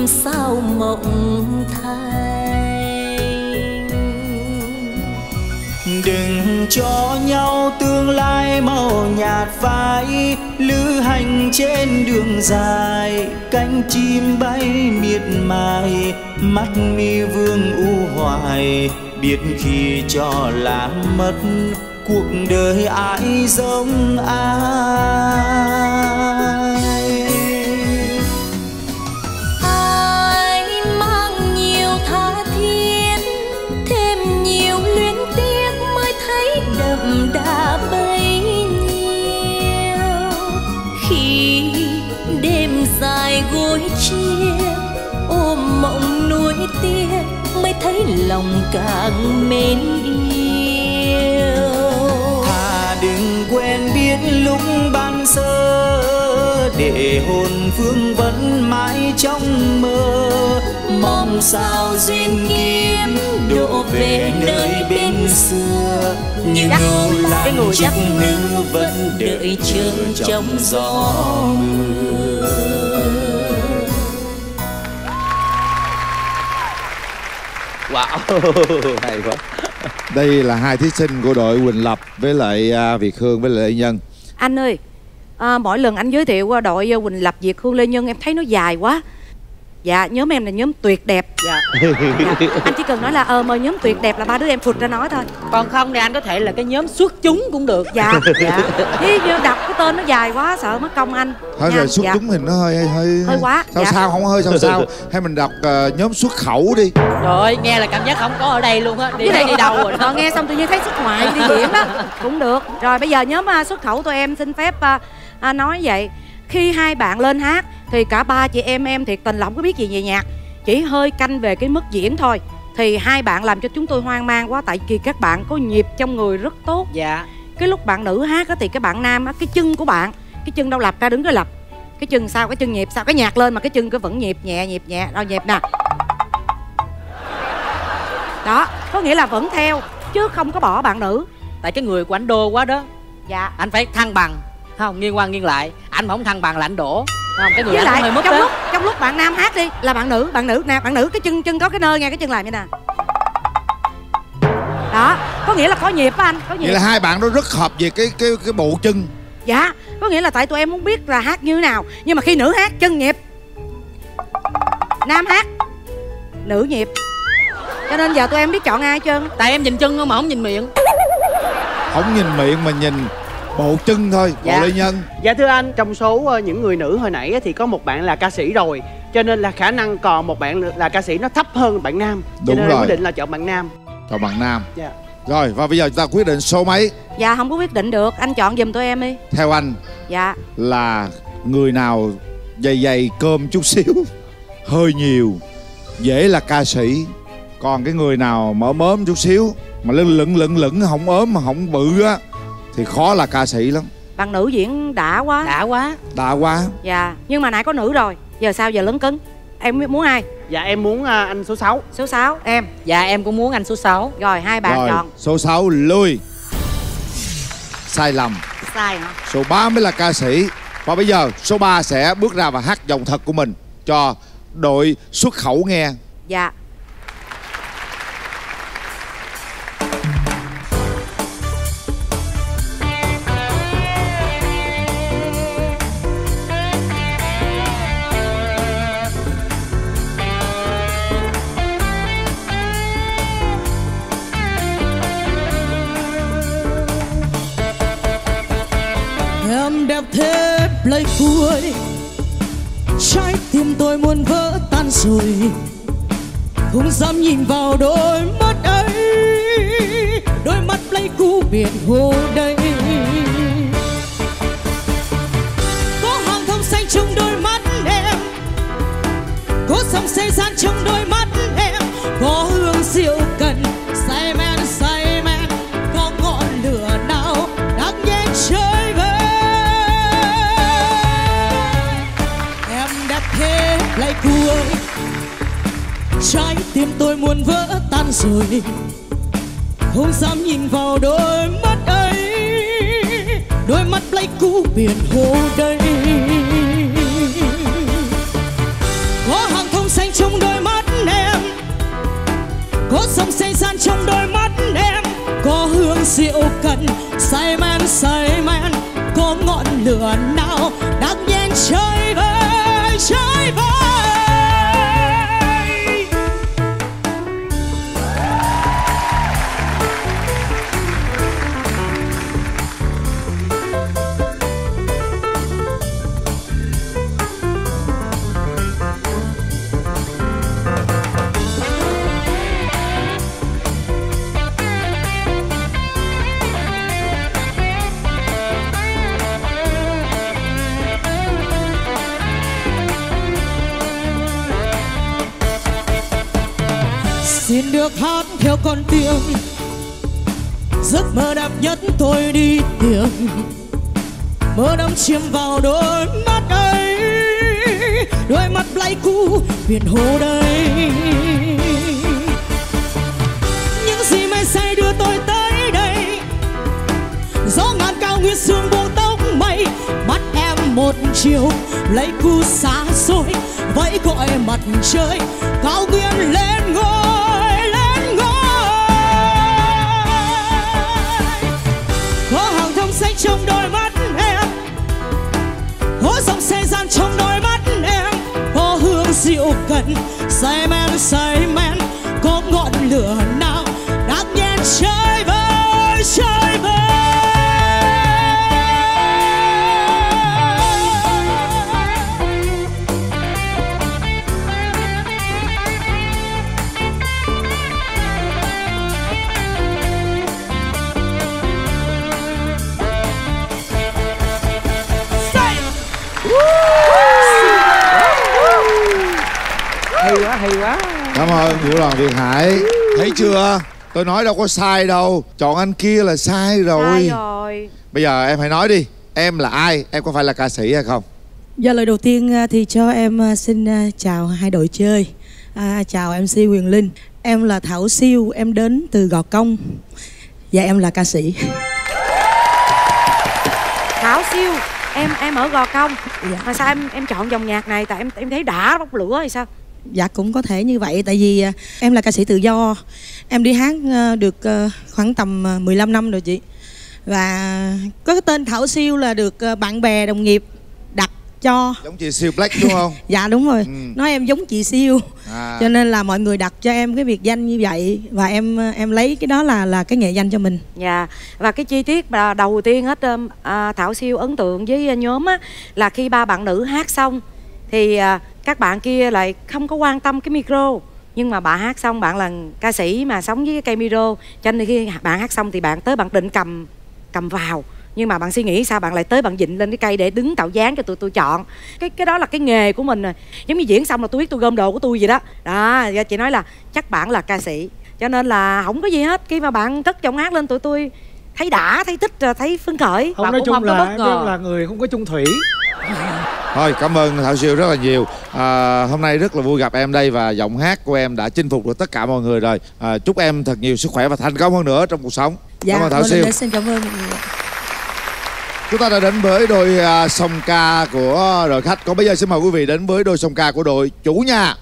đêm sao mộng thay. Đừng cho nhau tương lai màu nhạt phai, lữ hành trên đường dài, cánh chim bay miệt mài, mắt mi vương u hoài, biết khi cho lãng mất cuộc đời ai giống ai. Ai mang nhiều tha thiết, thêm nhiều luyến tiếc mới thấy đậm đà bấy nhiêu. Khi đêm dài gối chia, ôm mộng nuối tiếc mới thấy lòng càng mến yêu. Thà đừng quen biết lúc ban sơ, để hồn phương vẫn mãi trong mơ. Mong sao duyên kiếp độ về nơi bên xưa, nhưng ngâu lan chiếc nữ vẫn đợi chờ trong gió mưa. Wow, hay quá. Đây là hai thí sinh của đội Quỳnh Lập với lại uh, Việt Hương với lại Lê Nhân. Anh ơi, à, mỗi lần anh giới thiệu qua đội Quỳnh Lập, Việt Hương, Lê Nhân em thấy nó dài quá. Dạ, nhóm em là nhóm tuyệt đẹp. Dạ, dạ. Anh chỉ cần nói là ờ mời nhóm tuyệt đẹp là ba đứa em phụt ra nói thôi. Còn không thì anh có thể là cái nhóm xuất chúng cũng được. Dạ, dạ. Chứ đọc cái tên nó dài quá sợ mất công anh. Thôi rồi xuất dạ. chúng thì nó hơi hơi hơi quá. Sao dạ. sao không hơi sao sao hay mình đọc uh, nhóm xuất khẩu đi. Rồi nghe là cảm giác không có ở đây luôn á. Đi đây đi đâu rồi đó. Nghe xong tự nhiên thấy xuất ngoại đi diễn đó cũng được. Rồi bây giờ nhóm uh, xuất khẩu tụi em xin phép uh, uh, nói vậy. Khi hai bạn lên hát thì cả ba chị em em thiệt tình là không có biết gì về nhạc, chỉ hơi canh về cái mức diễn thôi. Thì hai bạn làm cho chúng tôi hoang mang quá, tại vì các bạn có nhịp trong người rất tốt. Dạ. Cái lúc bạn nữ hát á thì cái bạn nam á, cái chân của bạn, cái chân đâu lập ra đứng cái lập, cái chân sao, cái chân nhịp sao, cái nhạc lên mà cái chân cứ vẫn nhịp nhẹ nhịp nhẹ. Đâu nhịp nè. Đó, có nghĩa là vẫn theo chứ không có bỏ bạn nữ. Tại cái người của anh đô quá đó. Dạ. Anh phải thăng bằng, không nghiêng qua nghiêng lại. Anh mà không thăng bằng là anh đổ. Không, cái người với lại hơi mất trong đó. lúc trong lúc bạn nam hát đi là bạn nữ, bạn nữ nè, bạn nữ cái chân chân có cái nơi nghe cái chân làm như nè. Đó, có nghĩa là có nhịp á anh, có nhịp. Vậy là hai bạn đó rất hợp về cái cái cái bộ chân. Dạ, có nghĩa là tại tụi em không biết là hát như thế nào, nhưng mà khi nữ hát chân nhịp, nam hát nữ nhịp, cho nên giờ tụi em biết chọn ai hết trơn. Tại em nhìn chân không mà không nhìn miệng. Không nhìn miệng mà nhìn bộ chân thôi. Dạ. Bộ Lê Nhân. Dạ thưa anh, trong số uh, những người nữ hồi nãy thì có một bạn là ca sĩ rồi, cho nên là khả năng còn một bạn là ca sĩ nó thấp hơn bạn nam. Cho Đúng nên rồi. em quyết định là chọn bạn nam. Chọn bạn nam. Dạ. Rồi và bây giờ chúng ta quyết định số mấy? Dạ không có quyết định được, anh chọn giùm tụi em đi. Theo anh Dạ. là người nào dày dày cơm chút xíu, hơi nhiều, dễ là ca sĩ. Còn cái người nào mỡ mớm chút xíu mà lưng lửng lửng lửng không ốm mà không bự á thì khó là ca sĩ lắm. Bạn nữ diễn đã quá. Đã quá. Đã quá. Dạ, nhưng mà nãy có nữ rồi, giờ sao, giờ lấn cứng. Em muốn ai? Dạ em muốn uh, anh số sáu. Số sáu, em. Dạ em cũng muốn anh số sáu. Rồi hai bạn Rồi, chọn. số sáu lui. Sai lầm. Sai hả? Số ba mới là ca sĩ. Và bây giờ số ba sẽ bước ra và hát giọng thật của mình cho đội xuất khẩu nghe. Dạ. Em đẹp thế lấy cuối, trái tim tôi muốn vỡ tan rồi, không dám nhìn vào đôi mắt ấy, đôi mắt lấy cũ biển hồ đây. Có hàng thông xanh trong đôi mắt em, có sông say gian trong đôi mắt em, có hương rượu cần say men say men, có ngọn lửa nào đang nhẹ chơi vơi. Em đẹp thế lại cuối, trái tim tôi muốn vỡ tan rồi, không dám nhìn vào đôi mắt ấy, đôi mắt lấy cũ biển hồ đây. Có hàng thông xanh rượu cần say men say men, có ngọn lửa nào đang nhen chơi vơi chơi vơi. Xin được hát theo con tim, giấc mơ đẹp nhất tôi đi tìm, mơ đắm chìm vào đôi mắt ấy, đôi mắt Pleiku biển hồ đây. Những gì mây say đưa tôi tới đây, gió ngàn cao nguyên sương buông tóc mây, mắt em một chiều Pleiku xa xôi, vẫy gọi mặt trời cao nguyên lên ngôi. Xanh trong đôi mắt em, có dòng xe gian trong đôi mắt em, có hương rượu cần say men say men, có ngọn lửa nào đang nhen chơi vơi chơi vơi. Hay quá, hay quá. Cảm ơn Vũ Đoàn Việt Hải. Thấy chưa? Tôi nói đâu có sai đâu. Chọn anh kia là sai rồi. Sai rồi. Bây giờ em hãy nói đi. Em là ai? Em có phải là ca sĩ hay không? Dạ, lời đầu tiên thì cho em xin chào hai đội chơi. à, Chào em xê Quyền Linh. Em là Thảo Siêu, em đến từ Gò Công. Dạ, em là ca sĩ. Thảo Siêu, em em ở Gò Công. Dạ. Mà sao em em chọn dòng nhạc này? Tại em em thấy đã bốc lửa hay sao? Dạ, cũng có thể như vậy. Tại vì em là ca sĩ tự do. Em đi hát được khoảng tầm mười lăm năm rồi chị. Và có cái tên Thảo Siêu là được bạn bè đồng nghiệp đặt cho. Giống chị Siêu Black đúng không? Dạ đúng rồi. ừ. Nói em giống chị Siêu. à. Cho nên là mọi người đặt cho em cái biệt danh như vậy. Và em em lấy cái đó là là cái nghệ danh cho mình. Dạ. Và cái chi tiết mà đầu tiên hết à, Thảo Siêu ấn tượng với nhóm á, là khi ba bạn nữ hát xong thì à, các bạn kia lại không có quan tâm cái micro. Nhưng mà bạn hát xong, bạn là ca sĩ mà sống với cái cây micro, cho nên khi bạn hát xong thì bạn tới bạn định cầm cầm vào, nhưng mà bạn suy nghĩ sao bạn lại tới bạn dịnh lên cái cây để đứng tạo dáng cho tụi tôi chọn. Cái cái đó là cái nghề của mình rồi. Giống như diễn xong là tôi biết tôi gom đồ của tôi vậy đó. Đó, chị nói là chắc bạn là ca sĩ. Cho nên là không có gì hết. Khi mà bạn cất giọng hát lên tụi tôi thấy đã, thấy thích, thấy phấn khởi. Không, nói chung là em biết là người không có chung thủy. Thôi, cảm ơn Thảo Siêu rất là nhiều. à, Hôm nay rất là vui gặp em đây. Và giọng hát của em đã chinh phục được tất cả mọi người rồi. à, Chúc em thật nhiều sức khỏe và thành công hơn nữa trong cuộc sống. Dạ, cảm ơn Thảo Siêu. Xin cảm ơn. Chúng ta đã đến với đôi uh, song ca của đội khách. Còn bây giờ xin mời quý vị đến với đôi song ca của đội chủ nhà.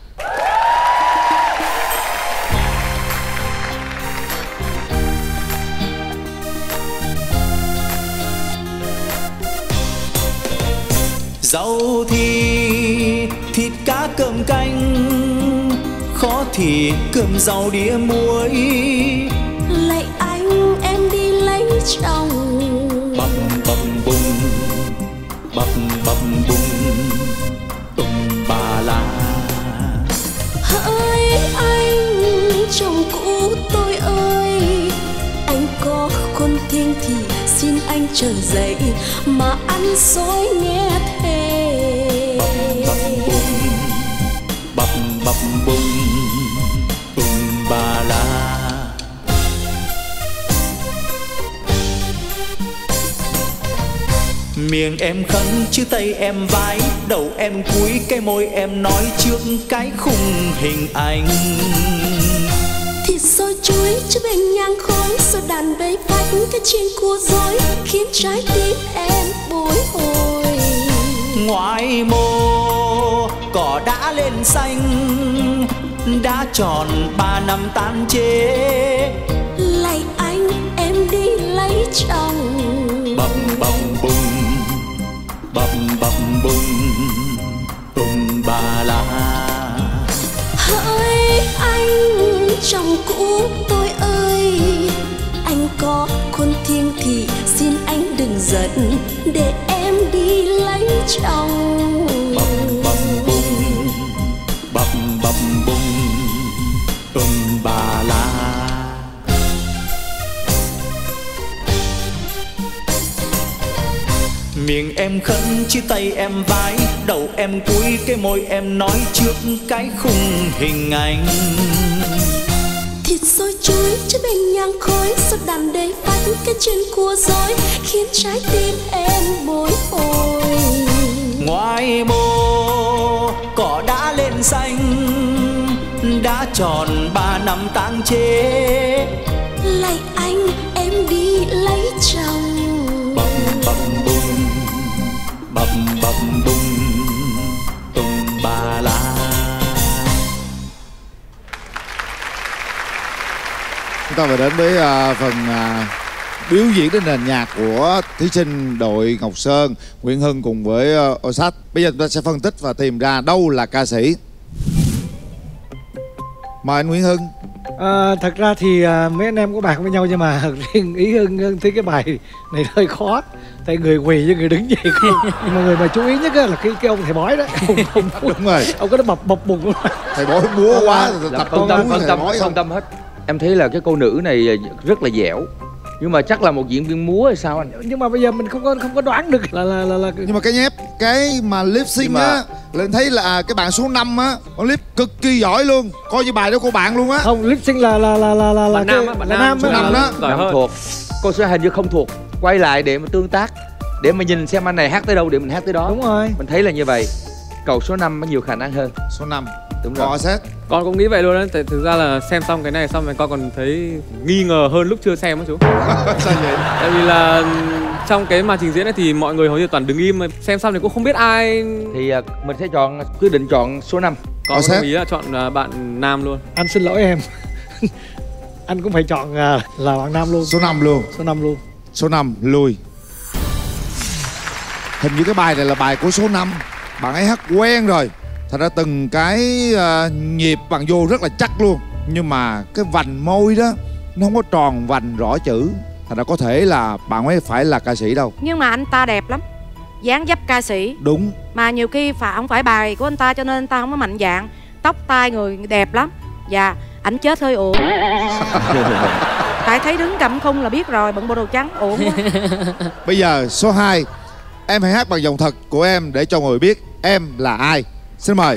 Rau thì thịt cá cơm canh, khó thì cơm rau đĩa muối. Lạy anh em đi lấy chồng. Bập bập bùng, bập bập bùng, tùng bà la. Hỡi anh chồng cũ tôi ơi, anh có khôn thiên thì xin anh trở dậy mà ăn xôi nghe thề. Bập bập bùng, tùng bà la. Miệng em khấn chứ tay em vái, đầu em cúi cái môi em nói trước cái khung hình ảnh. Thịt xôi chuối chứ bên nhang khói, rồi đàn bê vách cái chiên cua rối khiến trái tim em bối hồi. Ngoài mồ cỏ đã lên xanh, đã tròn ba năm tan chế. Lạy anh em đi chồng. Bập bập bùng, bập bập bùng, bùng bà la. Hỡi anh chồng cũ tôi ơi, anh có khôn thiêng thì xin anh đừng giận, để em đi lấy chồng. Bập bập bùng, bập bập bùng, bùng bà la. Miệng em khấn chứ tay em vái, đầu em cúi cái môi em nói trước cái khung hình ảnh. Thịt xôi chuối chứ bên nhang khói, sốt đàn đầy phách cái chân cua dối, khiến trái tim em bối hồi. Ngoài mô cỏ đã lên xanh, đã tròn ba năm tang chế. Lạy anh em đi lấy chồng. Bập bập bùng, bập bập bùng, bùng bà la. Chúng ta vừa đến với uh, phần uh, biểu diễn đến nền nhạc của thí sinh đội Ngọc Sơn, Nguyễn Hưng cùng với uh, Osat. Bây giờ chúng ta sẽ phân tích và tìm ra đâu là ca sĩ. Mời anh Nguyễn Hưng. À, thật ra thì à, mấy anh em có bàn với nhau, nhưng mà riêng ý Hưng, Hưng thấy cái bài này hơi khó. Tại người quỳ với người đứng dậy không. Nhưng mà người mà chú ý nhất là cái cái ông thầy bói đó. Ông, ông, Đúng rồi. Ông có nó bập bập bùng. Thầy bói múa quá, tập Không tâm, múa không thầy tâm, bói không không. tâm hết. Em thấy là cái cô nữ này rất là dẻo, nhưng mà chắc là một diễn viên múa hay sao anh? Nhưng mà bây giờ mình không có không có đoán được là là là, là... Nhưng mà cái nhép, cái mà lip sync mà... á, là em thấy là cái bạn số năm á, con lip cực kỳ giỏi luôn. Coi như bài đó của bạn luôn á. Không, lip sync là là là là là là nam cái, á, bạn là nam, nam số á. năm đó. Nam thuộc. Cô sẽ hình như không thuộc. Quay lại để mà tương tác, để mà nhìn xem anh này hát tới đâu để mình hát tới đó. Đúng rồi. Mình thấy là như vậy. Cầu số năm có nhiều khả năng hơn. Số năm. Đúng rồi. Có xét. Con cũng nghĩ vậy luôn đấy. Tại thực ra là xem xong cái này xong rồi con còn thấy nghi ngờ hơn lúc chưa xem á chú. Sao vậy? Tại vì là trong cái màn trình diễn này thì mọi người hầu như toàn đứng im, xem xong thì cũng không biết ai. Thì uh, mình sẽ chọn, quyết định chọn số năm. Con có đồng ý là chọn uh, bạn nam luôn. Anh xin lỗi em. Anh cũng phải chọn uh, là bạn nam luôn. Số năm luôn. Số năm luôn. Số năm lùi. Hình như cái bài này là bài của số năm. Bạn ấy hát quen rồi, thành ra từng cái uh, nhịp bạn vô rất là chắc luôn. Nhưng mà cái vành môi đó nó không có tròn vành rõ chữ, thành ra có thể là bạn ấy phải là ca sĩ đâu. Nhưng mà anh ta đẹp lắm, dáng dấp ca sĩ. Đúng. Mà nhiều khi phải không phải bài của anh ta, cho nên anh ta không có mạnh dạn. Tóc tai người đẹp lắm. Và ảnh chết hơi uổng. Tại thấy đứng cầm khung là biết rồi, bận bộ đồ trắng uổng quá. Bây giờ số hai, em hãy hát bằng giọng thật của em để cho người biết em là ai. Xin mời.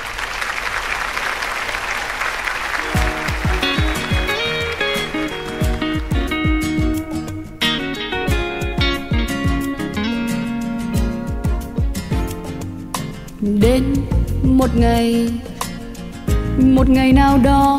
Đến một ngày, một ngày nào đó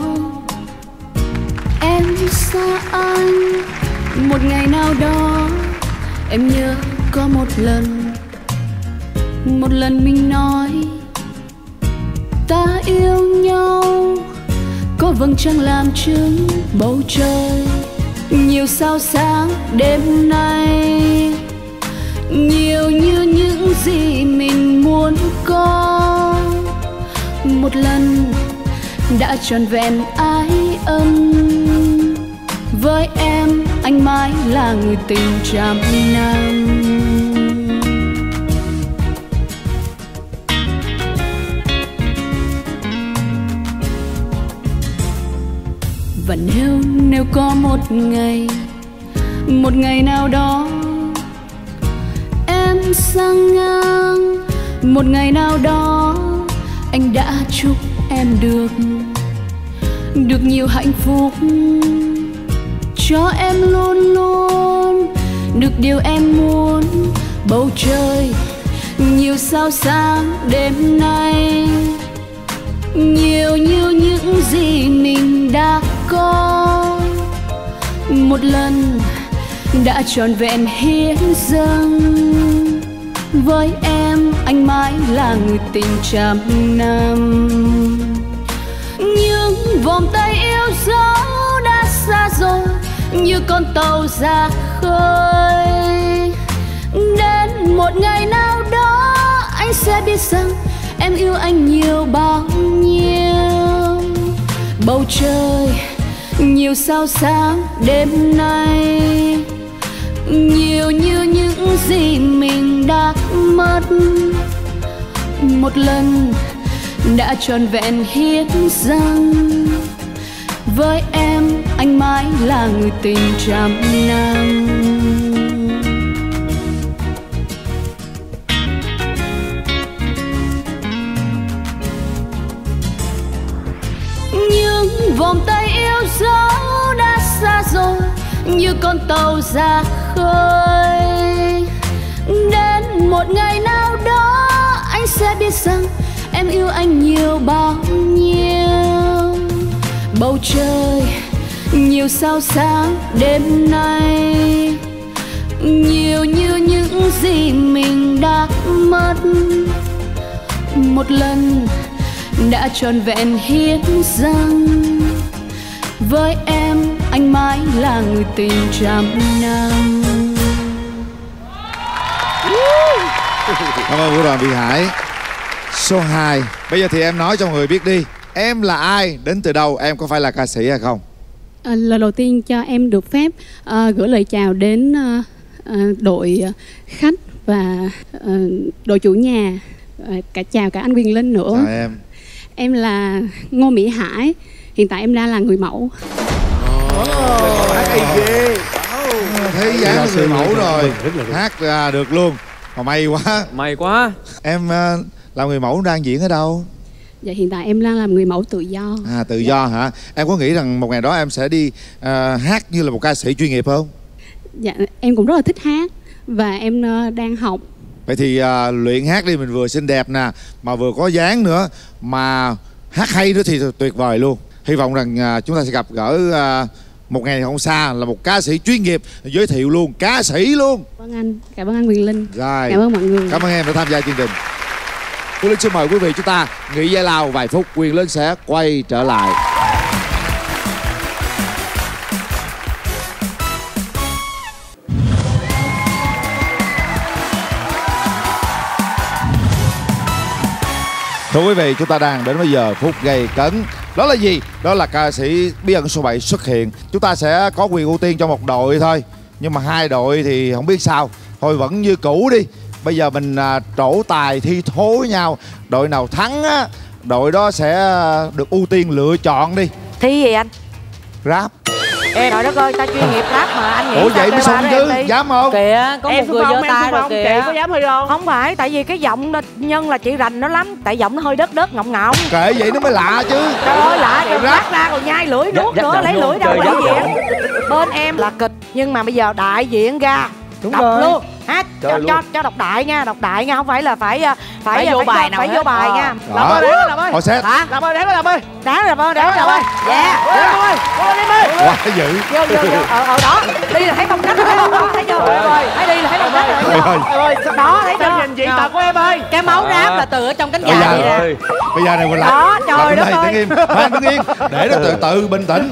em xa anh. Một ngày nào đó em nhớ có một lần, một lần mình nói ta yêu nhau. Có vầng trăng làm chứng bầu trời, nhiều sao sáng đêm nay, nhiều như những gì mình muốn có. Một lần đã trọn vẹn ái ân, với em anh mãi là người tình trăm năm. Và nếu nếu có một ngày, một ngày nào đó em sang ngang, một ngày nào đó anh đã chúc em được được nhiều hạnh phúc, cho em luôn luôn được điều em muốn. Bầu trời nhiều sao sáng đêm nay, nhiều như những gì mình đã có. Một lần đã trọn vẹn hiến dâng, với em anh mãi là người tình trăm năm. Nhưng vòng tay yêu dấu đã xa rồi, như con tàu ra khơi. Đến một ngày nào đó anh sẽ biết rằng em yêu anh nhiều bao nhiêu. Bầu trời nhiều sao sáng đêm nay, nhiều như những gì mình đã mất. Một lần đã trọn vẹn hiến dâng, với em anh mãi là người tình trăm năm. Những vòng tay yêu dấu đã xa rồi, như con tàu ra khơi. Đến một ngày nào đó anh sẽ biết rằng em yêu anh nhiều bao nhiêu. Bầu trời nhiều sao sáng đêm nay, nhiều như những gì mình đã mất. Một lần đã trọn vẹn hiến dâng, với em anh mãi là người tình trăm năm. Cảm ơn vũ đoàn Việt Hải. Số hai. Bây giờ thì em nói cho người biết đi, em là ai, đến từ đâu, em có phải là ca sĩ hay không? À, lần đầu tiên cho em được phép uh, gửi lời chào đến uh, uh, đội khách và uh, đội chủ nhà. Uh, cả chào cả anh Quyền Linh nữa. Chào em. Em là Ngô Mỹ Hải. Hiện tại em đang là người mẫu. Hát hay ghê. Thấy dáng là người mẫu rồi, hát ra được luôn. Mà may quá. May quá. Em uh, làm người mẫu đang diễn ở đâu? Dạ hiện tại em đang làm người mẫu tự do. À tự do hả? Em có nghĩ rằng một ngày đó em sẽ đi uh, hát như là một ca sĩ chuyên nghiệp không? Dạ em cũng rất là thích hát và em uh, đang học. Vậy thì uh, luyện hát đi, mình vừa xinh đẹp nè, mà vừa có dáng nữa, mà hát hay nữa thì tuyệt vời luôn. Hy vọng rằng uh, chúng ta sẽ gặp gỡ uh, một ngày không xa là một ca sĩ chuyên nghiệp, giới thiệu luôn, ca sĩ luôn. Vâng anh, cảm ơn anh Quyền Linh. Rồi. Cảm ơn mọi người. Cảm ơn em đã tham gia chương trình. Quyền Linh xin mời quý vị chúng ta nghỉ giải lao vài phút, Quyền Linh sẽ quay trở lại. Thưa quý vị, chúng ta đang đến với giờ phút gây cấn. Đó là gì? Đó là ca sĩ bí ẩn số bảy xuất hiện. Chúng ta sẽ có quyền ưu tiên cho một đội thôi, nhưng mà hai đội thì không biết sao. Thôi vẫn như cũ đi. Bây giờ mình à, trổ tài thi thố với nhau. Đội nào thắng á, đội đó sẽ được ưu tiên lựa chọn đi. Thi gì anh? Rap. Ê trời đất ơi, ta chuyên nghiệp rap mà anh nghĩ. Ủa vậy mới xong chứ, dám không? Kìa, có em một người giơ tay rồi kìa. Chị có dám thi không? Không phải, tại vì cái giọng nhân là chị rành nó lắm. Tại giọng nó hơi đất đất ngọng ngọng. Kệ vậy nó mới lạ chứ. Trời ơi lạ, rồi rap ra còn nhai lưỡi nuốt dạ, nữa, dạ, lấy luôn. lưỡi đâu Trời, đại dạ, diện. Bên em là kịch, nhưng mà bây giờ đại diện ra. Đúng đọc rồi. luôn. Hát cho, luôn. cho cho đọc đại nha, đọc đại nha, không phải là phải phải Phải phải vô phải bài cho- nào phải hết. vô bài Ờ. nha. Đó. Làm ơi, đáng làm ơi. Họ xét. Hả? Làm ơi, đáng làm ơi. Đáng làm ơi, đáng làm ơi. Dạ. Đáng ơi. Vô đi đi. Quá dữ. Vô vô vô. Ở ở đó. Đi là thấy phong cách rồi thấy không? Đó, thấy chưa? Thấy đi là thấy phong cách rồi. thấy chưa? Ơi. Đó, thấy chưa? Nhìn diện tật của em ơi. Cái máu rap là từ ở trong cánh Bây gà giờ, đi ra. bây giờ này mình lại. Đó, trời làm đất cái này, ơi. đứng im. Khoan, đứng yên. Để nó từ từ bình tĩnh.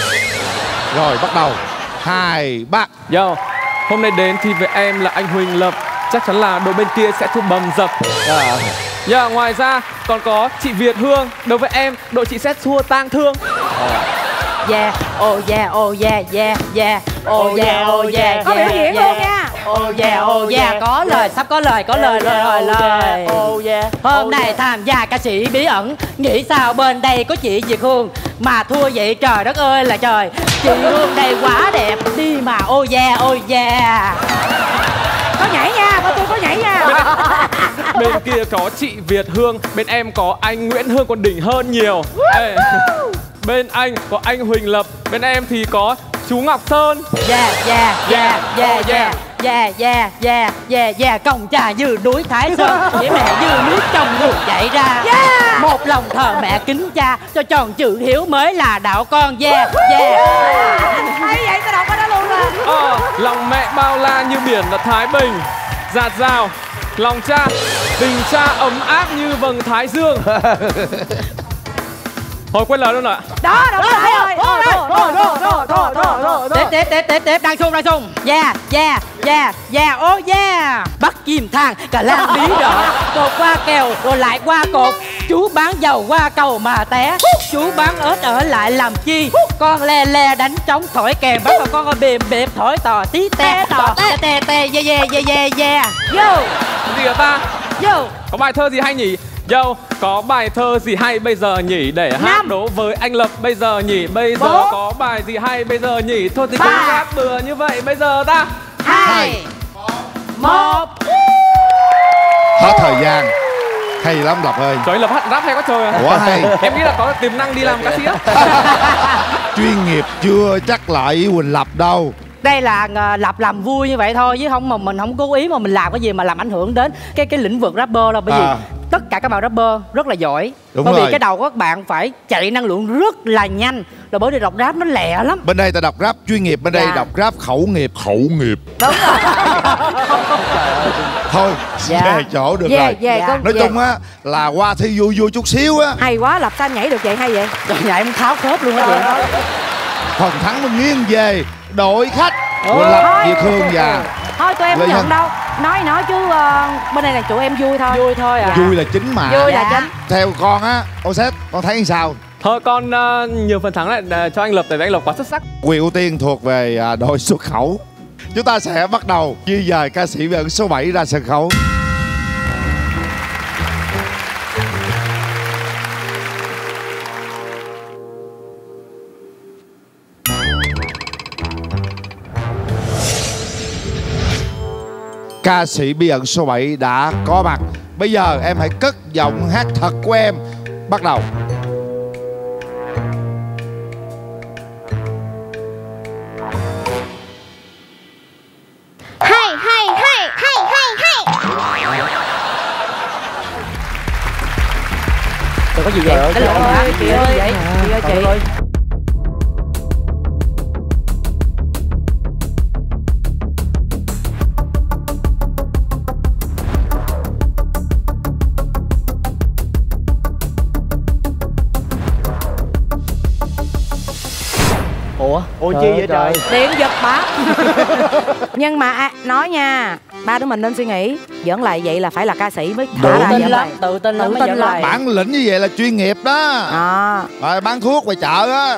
Rồi bắt đầu. Hai, ba. Yo, hôm nay đến thì với em là anh Huỳnh Lập. Chắc chắn là đội bên kia sẽ thua bầm dập. À. Yeah, ngoài ra còn có chị Việt Hương. Đối với em, đội chị sẽ thua tang thương. Yeah, oh yeah, oh yeah, yeah, yeah. Oh yeah, oh yeah, Có biểu yeah, diễn yeah. luôn nha. Oh yeah, oh yeah, có lời, sắp có lời, có lời, lời, lời. Oh yeah. Hôm nay tham gia ca sĩ bí ẩn, nghĩ sao bên đây có chị Việt Hương mà thua vậy trời đất ơi là trời. Chị Hương đây quá đẹp đi mà oh yeah, oh yeah. Có nhảy nha, bọn tôi có nhảy nha. Bên kia có chị Việt Hương, bên em có anh Nguyễn Hương còn đỉnh hơn nhiều. Ê, bên anh có anh Huỳnh Lập, bên em thì có chú Ngọc Sơn. Yeah, yeah, yeah, yeah, Oh, yeah. yeah, yeah, yeah, yeah, yeah. Còng trà như núi Thái Sơn, với mẹ như nước trong nguồn chảy ra. Yeah. Một lòng thờ mẹ kính cha, cho tròn chữ hiếu mới là đạo con. Yeah, yeah. Hay vậy, tao đọc ở đó luôn rồi. Ờ, lòng mẹ bao la như biển là Thái Bình, dạt dào. Lòng cha, tình cha ấm áp như vầng Thái Dương. Thôi quên lời luôn ạ. Đó, đọc lại rồi. Thôi, thôi, thôi thôi thôi thôi thôi tiếp tiếp tiếp tiếp tiếp đang xung đang xung yeah yeah yeah yeah oh yeah bắt chim thang cả làng bí đỏ cột qua kèo rồi lại qua cột chú bán dầu qua cầu mà té chú bán ớt ở lại làm chi con le le đánh trống thổi kèn bắt vào con bìm bịp thổi tò tí te tò te te te yeah yeah yeah yeah yeah Yo gì hả ta? Yo Có bài thơ gì hay nhỉ? Yo có bài thơ gì hay bây giờ nhỉ? Để hát đố với anh Lập bây giờ nhỉ? Bây giờ Bố. Có bài gì hay bây giờ nhỉ? Thôi thì cứ hát bừa như vậy bây giờ ta. Hai một Hết thời gian. Hay lắm Lập ơi. Trời ơi, Lập hát rap hay quá trời à. Quá hay. Em nghĩ là có tiềm năng đi làm ca sĩ á. Chuyên nghiệp chưa chắc là ý Quỳnh Lập đâu. Đây là Lập làm vui như vậy thôi chứ không mà mình không cố ý mà mình làm cái gì mà làm ảnh hưởng đến cái cái lĩnh vực rapper đâu, bởi vì à. tất cả các bạn rapper rất là giỏi. Đúng bởi rồi. Vì cái đầu của các bạn phải chạy năng lượng rất là nhanh, rồi bởi vì đọc rap nó lẹ lắm. Bên đây ta đọc rap chuyên nghiệp, bên dạ. đây đọc rap khẩu nghiệp. Khẩu nghiệp. Đúng rồi. Thôi dạ. về chỗ được về, rồi. Về, dạ. con, nói về. chung á là qua thi vui vui chút xíu á. Hay quá, Lập sao anh nhảy được vậy hay vậy? Trời, nhảy muốn tháo khớp luôn á vậy. Phần thắng mình nghiêng về đội khách. Quỳnh Lập, Việt Hương và thôi tụi em không nhận đâu. Nói nói chứ uh, bên này là tụi em vui thôi. Vui thôi à. Vui là chính mà. Vui dạ. là chính. Theo con á, ô sếp, con thấy như sao? Thôi con uh, nhiều phần thắng lại uh, cho anh Lập, tại vì anh Lập quá xuất sắc. Quyền ưu tiên thuộc về uh, đội xuất khẩu. Chúng ta sẽ bắt đầu di dời ca sĩ Bí ẩn số bảy ra sân khấu. Ca sĩ Bí ẩn số bảy đã có mặt. Bây giờ em hãy cất giọng hát thật của em. Bắt đầu. Hay hay hay hay hay hay. Trời, có gì vậy? Cái lộn hả? Chị ơi, vậy? Chị ơi, chị ơi. Ủa? Ủa chi vậy trời? Điện giật bả. Nhưng mà à, nói nha, ba đứa mình nên suy nghĩ, dẫn lại vậy là phải là ca sĩ mới thả ra tin lắm, tự tin lắm, tự tin lắm. Bản lĩnh như vậy là chuyên nghiệp đó. À. Rồi bán thuốc ngoài chợ á.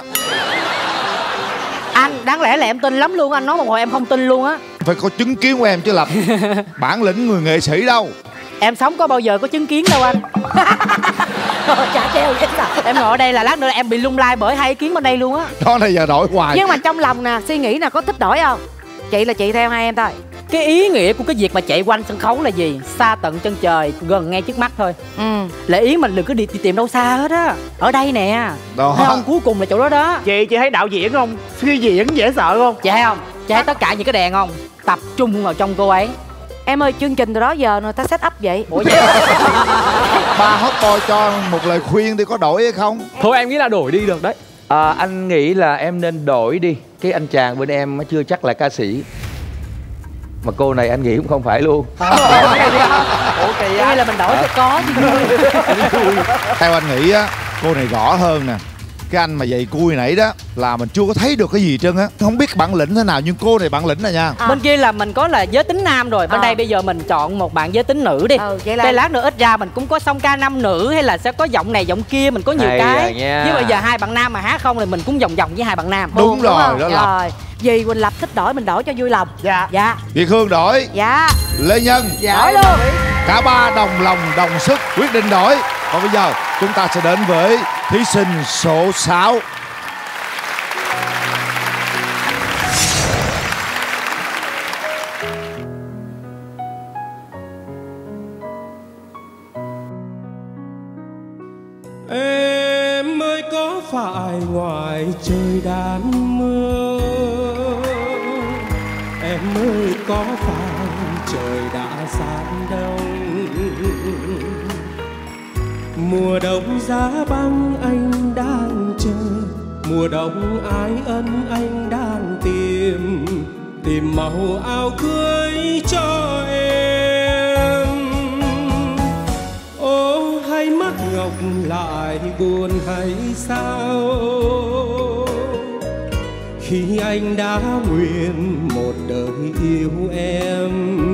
Anh đáng lẽ là em tin lắm luôn, anh nói một hồi em không tin luôn á. Phải có chứng kiến của em chứ Lập. Bản lĩnh người nghệ sĩ đâu. Em sống có bao giờ có chứng kiến đâu anh. Chả treo vậy sao? Em ngồi ở đây là lát nữa là em bị lung lay bởi hai ý kiến bên đây luôn á. Đó là giờ đổi hoài. Nhưng mà trong lòng nè, suy nghĩ nè, có thích đổi không? Chị là chị theo hai em thôi. Cái ý nghĩa của cái việc mà chạy quanh sân khấu là gì? Xa tận chân trời, gần ngay trước mắt thôi. Ừ. Là ý mình đừng có đi, đi tìm đâu xa hết á. Ở đây nè. Đó. Thấy không? Cuối cùng là chỗ đó đó. Chị, chị thấy đạo diễn không? Suy diễn dễ sợ không? Chị thấy không? Chị thấy tất cả những cái đèn không? Tập trung vào trong cô ấy. Em ơi, chương trình từ đó giờ người ta set up vậy. Ủa vậy? Ba hot boy cho một lời khuyên thì có đổi hay không? Thôi em nghĩ là đổi đi được đấy. À, anh nghĩ là em nên đổi đi. Cái anh chàng bên em chưa chắc là ca sĩ. Mà cô này anh nghĩ cũng không phải luôn. Ủa kỳ á. Là mình đổi cho có chứ. Theo anh nghĩ á, cô này rõ hơn nè. Cái anh mà dạy cui nãy đó là mình chưa có thấy được cái gì trơn á. Không biết bản lĩnh thế nào nhưng cô này bản lĩnh rồi nha. À. Bên kia là mình có là giới tính nam rồi. Bên à. đây bây giờ mình chọn một bạn giới tính nữ đi. Ừ, vậy là... Cái lát nữa ít ra mình cũng có song ca nam nữ, hay là sẽ có giọng này giọng kia, mình có nhiều hay cái. Nhưng bây giờ hai bạn nam mà hát không thì mình cũng vòng vòng với hai bạn nam. Đúng, đúng rồi, đúng đó là. Rồi. Vì Quỳnh Lập thích đổi mình đổi cho vui lòng. Dạ. Dạ. Việt Hương đổi. Dạ. Lê Nhân. Dạ. Đổi luôn. Cả ba đồng lòng đồng sức quyết định đổi. Còn bây giờ chúng ta sẽ đến với thí sinh số sáu. Em ơi có phải ngoài trời đàn mưa, em ơi có phải trời đã sáng đông, mùa đông giá băng anh đang chờ, mùa đông ái ân anh đang tìm, tìm màu áo cưới cho em. Ô hay mắt ngọc lại buồn hay sao, khi anh đã nguyện một đời yêu em.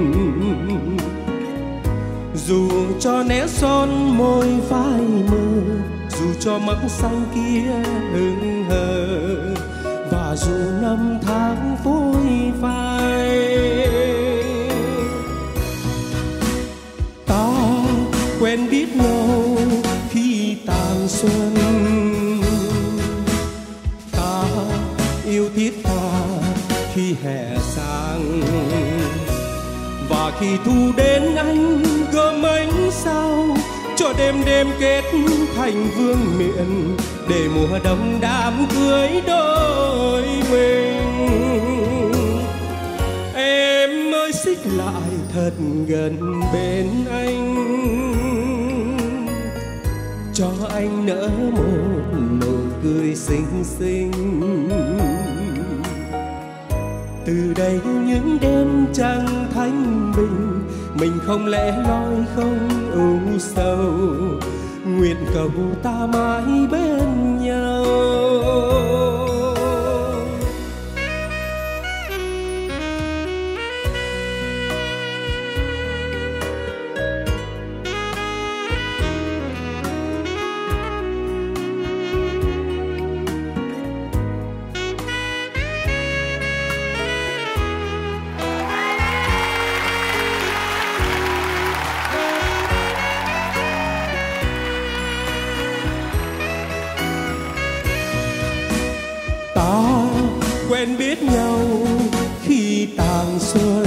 Dù cho nét son môi phai mờ, dù cho mắt xanh kia hững hờ, và dù năm tháng phôi phai. Ta quen biết nhau khi tàn xuân, ta yêu thiết tha khi hè sang, và khi thu đến anh gom ánh sao cho đêm đêm kết thành vương miện, để mùa đông đám cưới đôi mình. Em ơi xích lại thật gần bên anh, cho anh nở một nụ cười xinh xinh. Từ đây những đêm trăng thanh bình, mình không lẽ loi không ưu sầu, nguyện cầu ta mãi bên nhau. Quen biết nhau khi tàn xuân,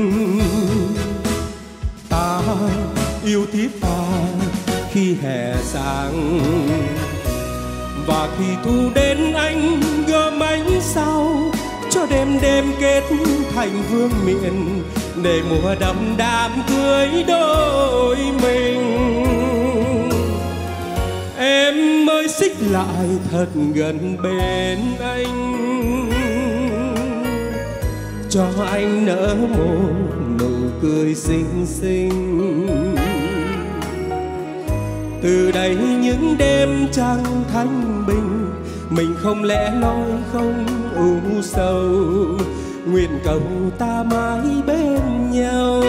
ta yêu thiết tha khi hè sang, và khi thu đến anh gom ánh sao cho đêm đêm kết thành vương miện, để mùa đông đám cưới đôi mình. Em ơi xích lại thật gần bên anh, cho anh nở một nụ cười xinh xinh. Từ đây những đêm trăng thanh bình, mình không lẽ loi không ưu sầu, nguyện cầu ta mãi bên nhau.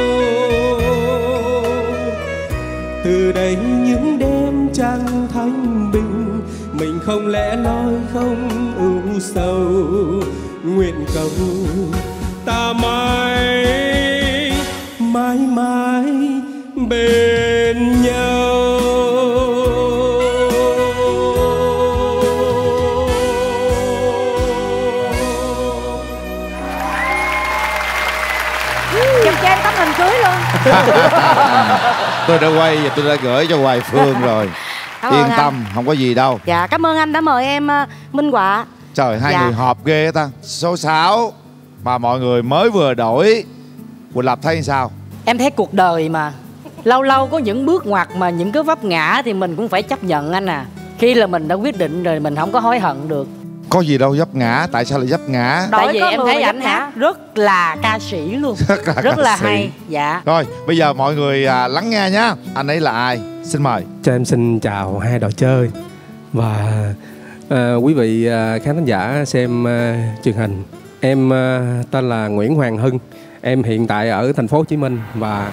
Từ đây những đêm trăng thanh bình, mình không lẽ loi không ưu sầu, nguyện cầu ta mãi mãi mãi bên nhau. Chụp cho em tấm hình cưới luôn. Tôi đã quay và tôi đã gửi cho Hoài Phương rồi. Cảm Yên ơn tâm, anh. không có gì đâu. Dạ, cảm ơn anh đã mời em uh, minh họa. Trời, hai Dạ. người hợp ghê ta. Số sáu mà mọi người mới vừa đổi. Quỳnh Lập thấy sao? Em thấy cuộc đời mà lâu lâu có những bước ngoặt mà những cái vấp ngã thì mình cũng phải chấp nhận anh à. Khi là mình đã quyết định rồi mình không có hối hận được. Có gì đâu vấp ngã, tại sao lại vấp ngã? Tại vì em thấy ảnh hát rất là ca sĩ luôn. Rất là, Rất ca là sĩ. hay. Dạ. Rồi, bây giờ mọi người à, lắng nghe nhá. Anh ấy là ai? Xin mời. Cho em xin chào hai đội chơi và à, quý vị à, khán thính giả xem à, truyền hình. Em à, tên là Nguyễn Hoàng Hưng. Em hiện tại ở thành phố Hồ Chí Minh và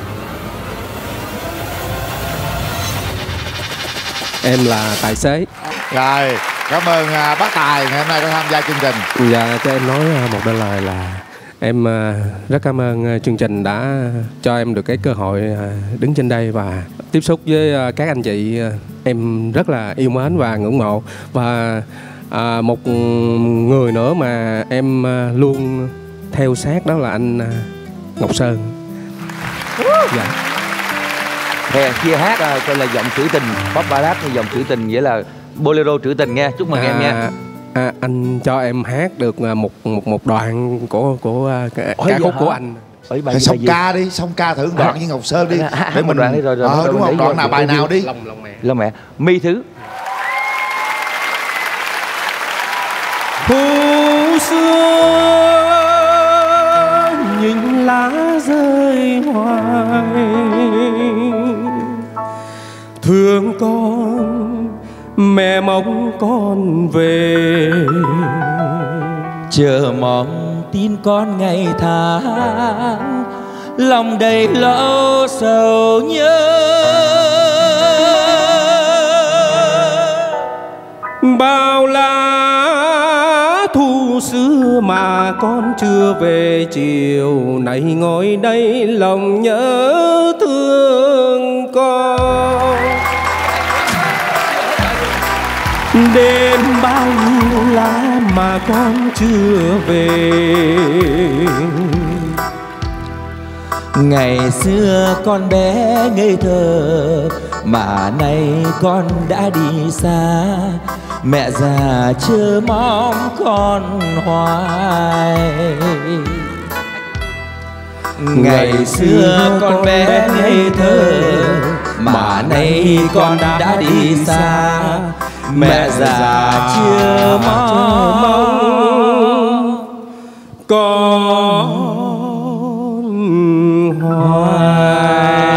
em là tài xế. Rồi, cảm ơn à, bác Tài ngày hôm nay đã tham gia chương trình. Dạ, cho em nói à, một đôi lời là em à, rất cảm ơn à, chương trình đã cho em được cái cơ hội à, đứng trên đây và tiếp xúc với à, các anh chị. À, em rất là yêu mến và ngưỡng mộ. Và à, một người nữa mà em à, luôn theo sát đó là anh à, Ngọc Sơn. Dạ. Hè kia hát à, coi là giọng trữ tình, pop ballad hay giọng trữ tình, nghĩa là bolero trữ tình nghe. Chúc mừng à, em nha. À, anh cho em hát được một một một đoạn của của ca, Ôi, ca khúc hả? của anh. Hãy xong ca đi, xong ca thử một đoạn với Ngọc Sơn đi. Hát Để một mình đoạn đi rồi rồi. Ờ, rồi đúng không? Đoạn nào, bài nào đi. Lòng lòng mẹ. Lòng mẹ. Mi Thứ. Thu xưa những lá rơi hoài, thương con mẹ mong con về, chờ mong tin con ngày tháng, lòng đầy lo sầu nhớ. Bao lá thu xưa mà con chưa về, chiều nay ngồi đây lòng nhớ thương con. Đêm bao nhiêu lá mà con chưa về, ngày xưa con bé ngây thơ mà nay con đã đi xa, mẹ già chờ mong con hoài. Ngày xưa con bé ngây thơ mà nay con đã đi xa, mẹ già chưa mong con hoài.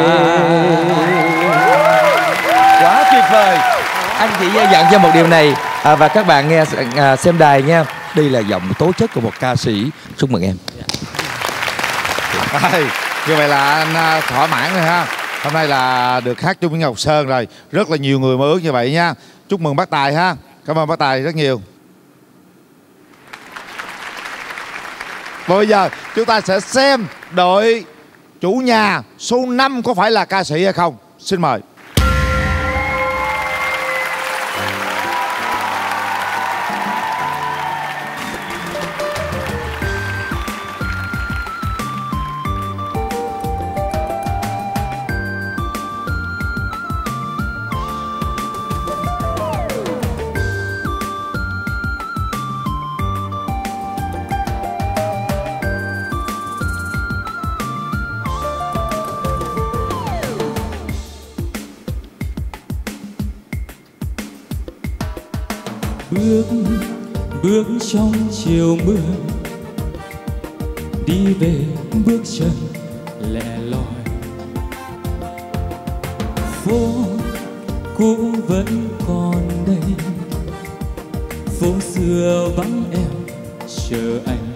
Quá tuyệt vời. Anh chỉ dặn cho một điều này à, và các bạn nghe à, xem đài nha, đây là giọng tố chất của một ca sĩ. Chúc mừng em. Rồi, như vậy là anh thỏa mãn rồi ha. Hôm nay là được hát chung với Ngọc Sơn rồi. Rất là nhiều người mơ ước như vậy nha. Chúc mừng bác Tài ha. Cảm ơn bác Tài rất nhiều. Bây giờ chúng ta sẽ xem đội chủ nhà số năm có phải là ca sĩ hay không. Xin mời. Bước bước trong chiều mưa, đi về bước chân lẻ loi, phố cũ vẫn còn đây, phố xưa vắng em chờ anh.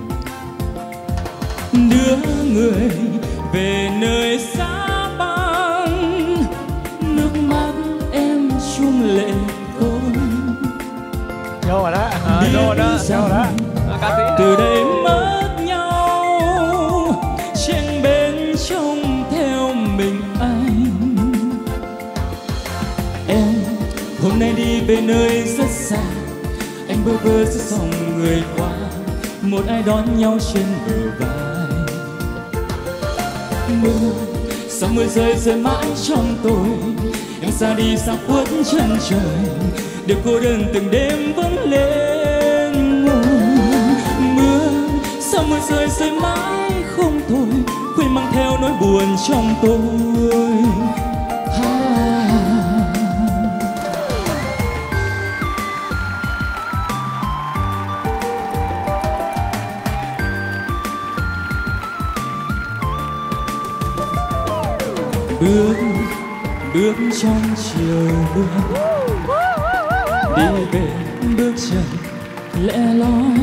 Đưa người về nơi xa băng, nước mắt em chung lệ thôi. Vô rồi đó, à, vô rồi đó, vô rồi đó. Từ đây mất nhau, trên bên trông theo mình anh. Em hôm nay đi về nơi rất xa, anh bơ vơ giữa dòng người qua, một ai đón nhau trên bờ vai. Mưa, sao mưa rơi rơi mãi trong tôi, em ra đi xa khuất chân trời, để cô đơn từng đêm vẫn lên ngồi. Mưa, sao mưa rơi rơi mãi không thôi, quên mang theo nỗi buồn trong tôi. À. Bước, bước trong chiều mưa, đi về bước chân lẻ loi,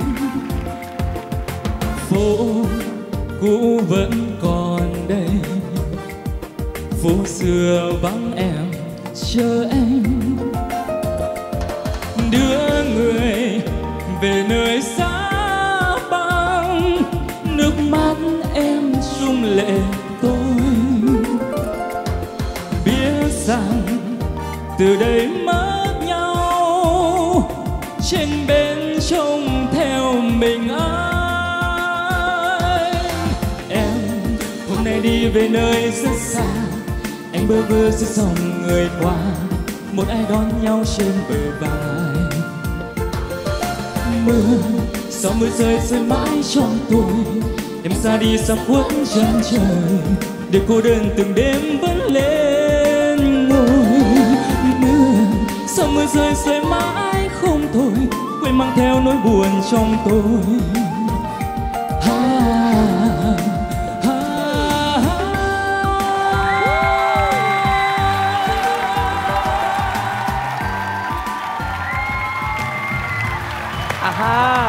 phố cũ vẫn còn đây, phố xưa vắng em chờ anh. Đưa người về nơi xa băng, nước mắt em chung lệ tôi. Biết rằng từ đây mất nhau, trên bên trông theo mình anh. Em hôm nay đi về nơi rất xa, anh bơ vơ giữa dòng người qua, một ai đón nhau trên bờ vai. Mưa, sao mưa rơi rơi mãi trong tôi, em ra đi xa khuất chân trời, để cô đơn từng đêm vẫn lên ngồi. Mưa, sao mưa rơi rơi mãi không thôi, quên mang theo nỗi buồn trong tôi. À, à, à, à.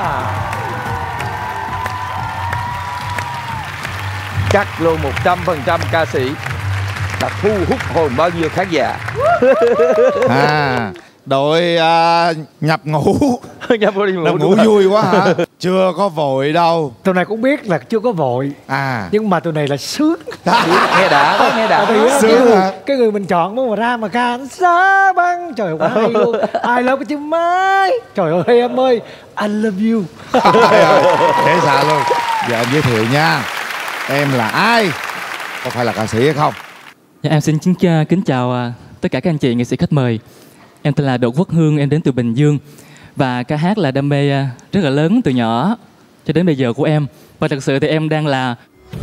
Chắc luôn một trăm phần trăm ca sĩ đã thu hút hồn bao nhiêu khán giả. À, đội à, nhập ngũ. nhập ngũ, nhập ngũ vui quá hả? Chưa có vội đâu. Tụi này cũng biết là chưa có vội. À, nhưng mà tụi này là sướng. Nghe đã đó, nghe đã. Thì á, sướng cái, người, hả? cái người mình chọn muốn mà ra mà ca Giá băng. Trời ơi, quá hay luôn. I love you mai. Trời ơi em ơi, I love you. Dễ sợ luôn. Giờ em giới thiệu nha. Em là ai? Có phải là ca sĩ hay không? Dạ, em xin kính, kính chào uh, tất cả các anh chị nghệ sĩ khách mời. Em tên là Đỗ Quốc Hương, em đến từ Bình Dương. Và ca hát là đam mê uh, rất là lớn từ nhỏ cho đến bây giờ của em. Và thật sự thì em đang là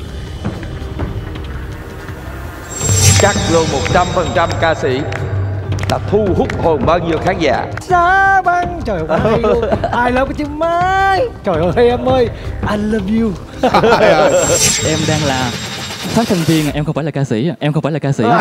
chắc luôn một trăm phần trăm ca sĩ đã thu hút hồn bao nhiêu khán giả. Giá băng. Trời ơi, quá hay luôn. I love you mai. Trời ơi em ơi, I love you. em đang là phát thanh viên, em không phải là ca sĩ, em không phải là ca sĩ.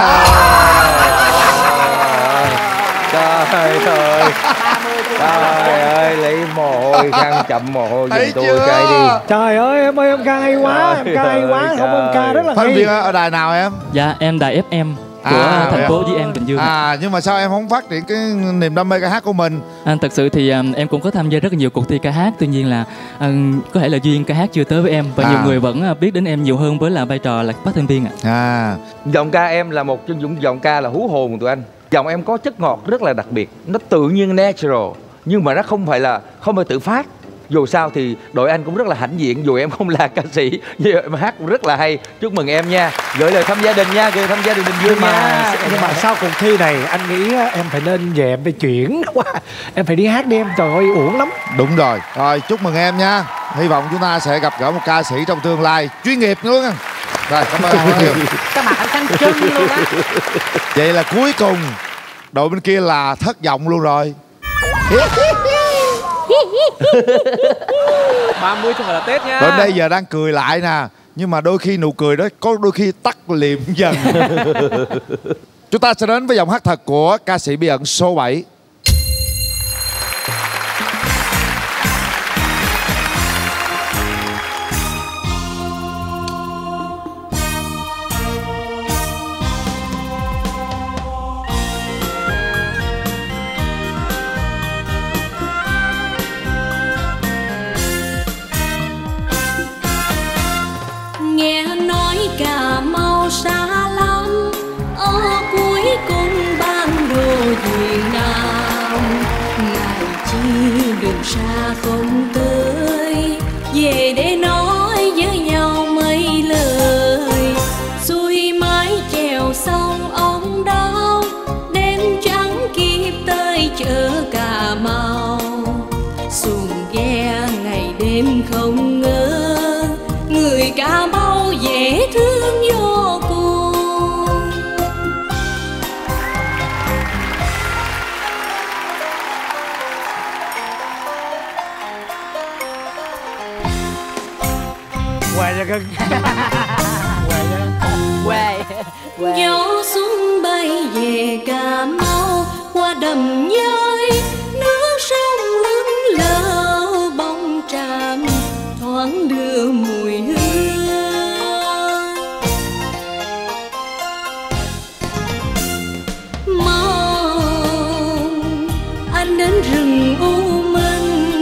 Trời ơi, trời ơi, lấy mồ hôi khăn chậm mồ hôi giùm tôi cái đi. Trời ơi em ơi, em ca hay quá, em ca hay quá, không em ca rất là Phát hay. viên ở đài nào em? Dạ em đài ép em của À, thành phố vậy Dĩ An, Bình Dương. À, nhưng mà sao em không phát triển cái niềm đam mê ca hát của mình? À, thật sự thì um, em cũng có tham gia rất là nhiều cuộc thi ca hát, tuy nhiên là um, có thể là duyên ca hát chưa tới với em và À. nhiều người vẫn uh, biết đến em nhiều hơn với là vai trò là phát thanh viên ạ. À, giọng ca em là một trong những giọng ca là hú hồn của tụi anh. Giọng em có chất ngọt rất là đặc biệt, nó tự nhiên natural, nhưng mà nó không phải là không phải tự phát. Dù sao thì đội anh cũng rất là hãnh diện, dù em không là ca sĩ nhưng em hát cũng rất là hay. Chúc mừng em nha, gửi lời thăm gia đình nha, gửi thăm gia đình Bình Dương Nhưng mà, nha. nhưng mà sau cuộc thi này anh nghĩ á, em phải nên về em phải chuyển qua. Em phải đi hát đi em, trời ơi uổng lắm. đúng rồi. Rồi, chúc mừng em nha. Hy vọng chúng ta sẽ gặp gỡ một ca sĩ trong tương lai chuyên nghiệp nữa nha. Rồi, cảm ơn anh nhiều. Các bạn xanh chân luôn á. Vậy là cuối cùng đội bên kia là thất vọng luôn rồi. ba mươi không phải là Tết nha. Đến đây giờ đang cười lại nè, nhưng mà đôi khi nụ cười đó có đôi khi tắt liệm dần. Chúng ta sẽ đến với giọng hát thật của ca sĩ bí ẩn số bảy. Nghe nói Cà Mau xa lắm, ở cuối cùng ban đồ Việt Nam. Ngày chi đường xa không tới, về để nói với nhau mấy lời. Xuôi mái chèo sông ông đau, đêm trắng kịp tới chợ Cà Mau. Xuồng ghe ngày đêm không ngờ, người Cà Mau dễ thương vô cùng. Quay ra cưng. Quê. Gió xuân bay về Cà Mau, qua đầm nhơi nước sông lững lờ bóng tràm thoáng đưa mùi hương. Mong anh đến rừng u minh,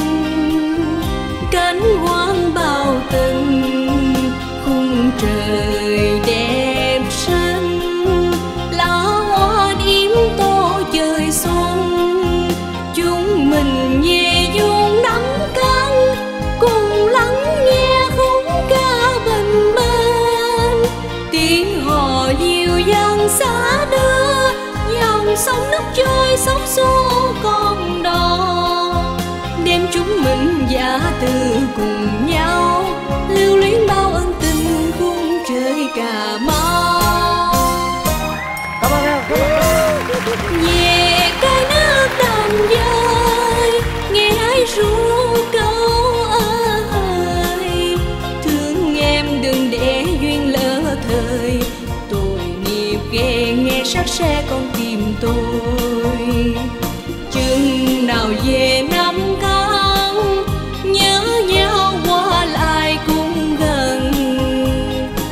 cánh hoang bao tình khung trời đẹp xanh. Lá hoa điểm tô trời xuân, chúng mình về vuông nắng căng, cùng lắng nghe khúc ca bình minh. Tiếng hò dịu dàng xa đưa, dòng sông nước trôi xóc xô con đò. Đêm chúng mình giả từ cùng nhau, lưu luyến bao ân tình khung trời Cà Mau. Cảm ơn em, cảm ơn. Về cái nước đầm dơi, nghe ai ru câu ơi. Thương em đừng để duyên lỡ thời, tội nghiệp ghê nghe sắc xe con tim tôi. Chừng nào về năm tháng, nhớ nhau qua lại cũng gần.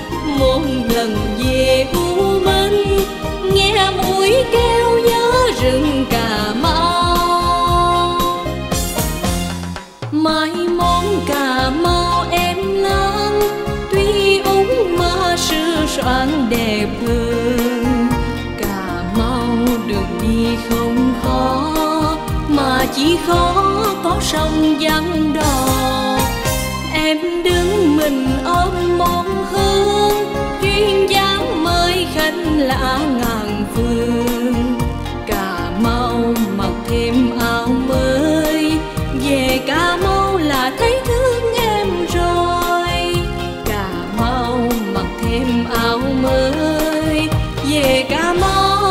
mà chỉ khó có sông vắng đò. Em đứng mình ôm một hương, duyên dáng mới khách lạ ngàn phương. Cà Mau mặc thêm áo mới, về Cà Mau là thấy thương em rồi. Cà Mau mặc thêm áo mới, về Cà Mau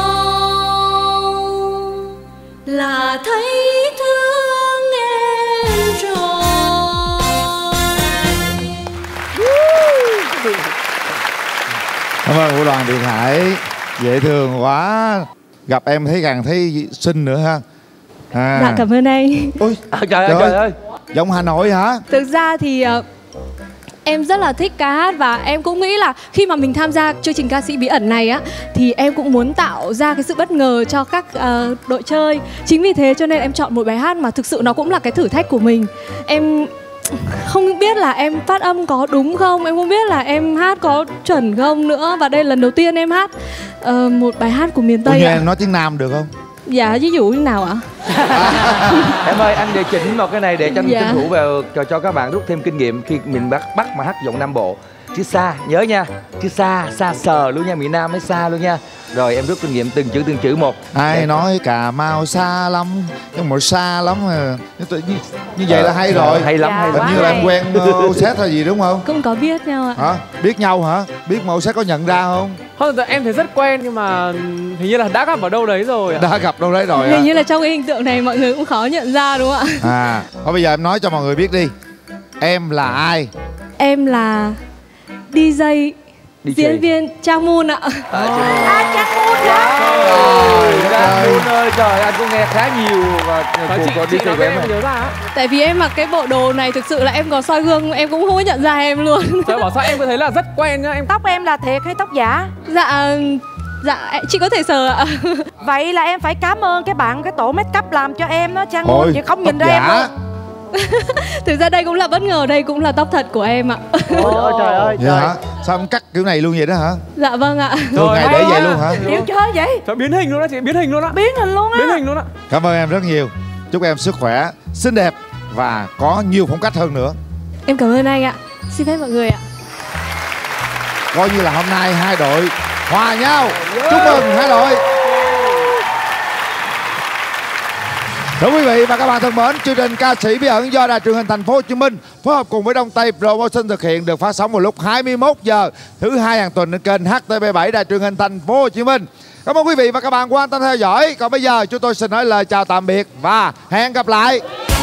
là thấy thương em rồi. Cảm ơn Vũ Đoàn Điện Hải, dễ thương quá. Gặp em thấy càng thấy xinh nữa ha. À. Dạ cảm ơn anh. Ôi à, trời ơi trời ơi, giọng Hà Nội hả? Thực ra thì uh, em rất là thích ca hát và em cũng nghĩ là khi mà mình tham gia chương trình Ca sĩ Bí ẩn này á thì em cũng muốn tạo ra cái sự bất ngờ cho các uh, đội chơi. Chính vì thế cho nên em chọn một bài hát mà thực sự nó cũng là cái thử thách của mình. Em không biết là em phát âm có đúng không, em không biết là em hát có chuẩn không nữa. Và đây là lần đầu tiên em hát uh, một bài hát của miền Tây. Ủa, em nói tiếng Nam được không? Dạ, ví dụ như nào ạ? Em ơi, anh điều chỉnh một cái này để cho anh Dạ. tranh thủ vào cho, cho các bạn rút thêm kinh nghiệm khi mình bắt bắt mà hát giọng Nam Bộ. Chứ xa, nhớ nha. Chứ xa, xa sờ luôn nha, miền Nam mới xa luôn nha. Rồi em rút kinh nghiệm từng chữ từng chữ một. Ai Để... nói Cà Mau xa lắm, nhưng mà xa lắm à. Như, như, như vậy là hay rồi. Hay lắm, Dạ, hay Hình lắm. như là em quen uh, Set hay gì đúng không? Cũng có biết nhau ạ. Hả? Biết nhau hả? Biết mà Set có nhận ra không? Không, em thấy rất quen nhưng mà hình như là đã gặp ở đâu đấy rồi ạ. Đã gặp đâu đấy rồi Hình hả? như là trong cái hình tượng này mọi người cũng khó nhận ra đúng không ạ? À, thôi bây giờ em nói cho mọi người biết đi. Em là ai? Em là đi jay, diễn viên Trang Moon ạ. À, Trang Moon hả? Trời ơi, trời, anh cũng nghe khá nhiều và cuộc còn đi của em này. Tại vì em mặc cái bộ đồ này thực sự là em có soi gương em cũng không có nhận ra em luôn. Trời bảo sao em có thấy là rất quen nhá em. Tóc em là thiệt hay tóc giả? Dạ, dạ chị có thể sờ ạ. Vậy là em phải cảm ơn cái bạn cái tổ make up làm cho em đó Trang Ôi, Moon, chị không nhìn ra tóc em giả. luôn. Thực ra đây cũng là bất ngờ, đây cũng là tóc thật của em ạ. Ôi trời ơi Dạ hả? Sao em cắt kiểu này luôn vậy đó hả? Dạ vâng ạ. Thường ngày để vậy luôn hả? Chịu chơi vậy? Trời, biến hình luôn đó chị, biến hình luôn đó. Biến hình luôn á. Biến hình luôn đó. Cảm ơn em rất nhiều. Chúc em sức khỏe, xinh đẹp và có nhiều phong cách hơn nữa. Em cảm ơn anh ạ. Xin phép mọi người ạ. Coi như là hôm nay hai đội hòa nhau. Chúc mừng hai đội. Thưa quý vị và các bạn thân mến, chương trình Ca sĩ Bí ẩn do Đài Truyền hình Thành phố Hồ Chí Minh phối hợp cùng với Đông Tây Promotion thực hiện được phát sóng vào lúc hai mươi mốt giờ thứ hai hàng tuần trên kênh H T B bảy Đài Truyền hình Thành phố Hồ Chí Minh. Cảm ơn quý vị và các bạn quan tâm theo dõi. Còn bây giờ chúng tôi xin nói lời chào tạm biệt và hẹn gặp lại.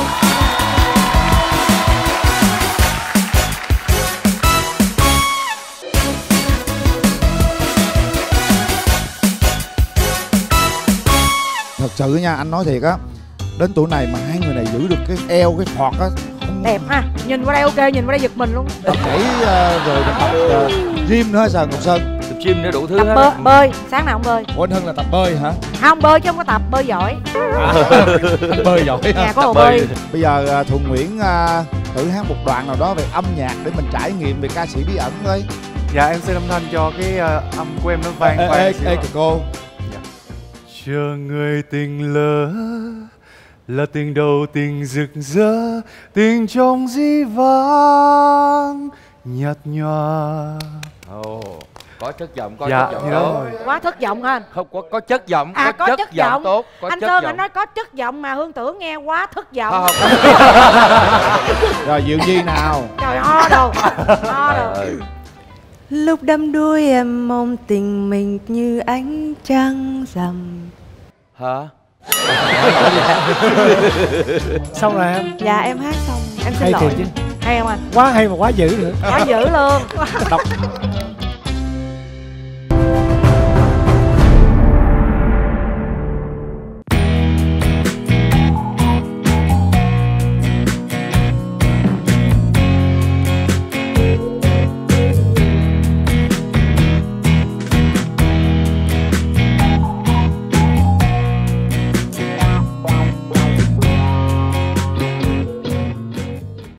Thật sự nha, anh nói thiệt á, đến tuổi này mà hai người này giữ được cái eo, cái phọt á, không... Đẹp ha, nhìn qua đây ok, nhìn qua đây giật mình luôn. Tập nhảy uh, rồi tập uh, gym nữa Sờ Ngọc Sơn. Tập gym nữa đủ thứ Tập hết. bơi, bơi, sáng nào không bơi? Ủa anh Hưng là tập bơi hả? Không bơi chứ không có tập, bơi giỏi. À, anh bơi giỏi hả? Nhà có hồ bơi. Bây giờ uh, Thuận Nguyễn uh, thử hát một đoạn nào đó về âm nhạc để mình trải nghiệm về ca sĩ bí ẩn thôi. Dạ em xin âm thanh cho cái uh, âm của em nó vang ê, vang ê, xíu ê, ạ. kìa cô. Dạ. Chờ người tình lỡ là tình đầu tình rực rỡ, tình trong dĩ vãng nhạt nhòa. Ồ, có chất giọng, có Dạ, chất giọng thì tốt. đó. Quá thất vọng hả anh? Không, có có chất giọng, À có chất giọng tốt, có anh chất Sơn giọng. anh nói có chất giọng mà Hương tưởng nghe quá thất vọng. Không, Rồi Diệu Nhi nào. Trời ho đâu, ho đâu. Lúc đắm đuối em mong tình mình như ánh trăng rằm. Hả? Xong rồi em? Dạ em hát xong, em xin Hay lỗi. thiệt chứ. Hay không anh? Quá hay mà quá dữ nữa. Quá dữ luôn. Đọc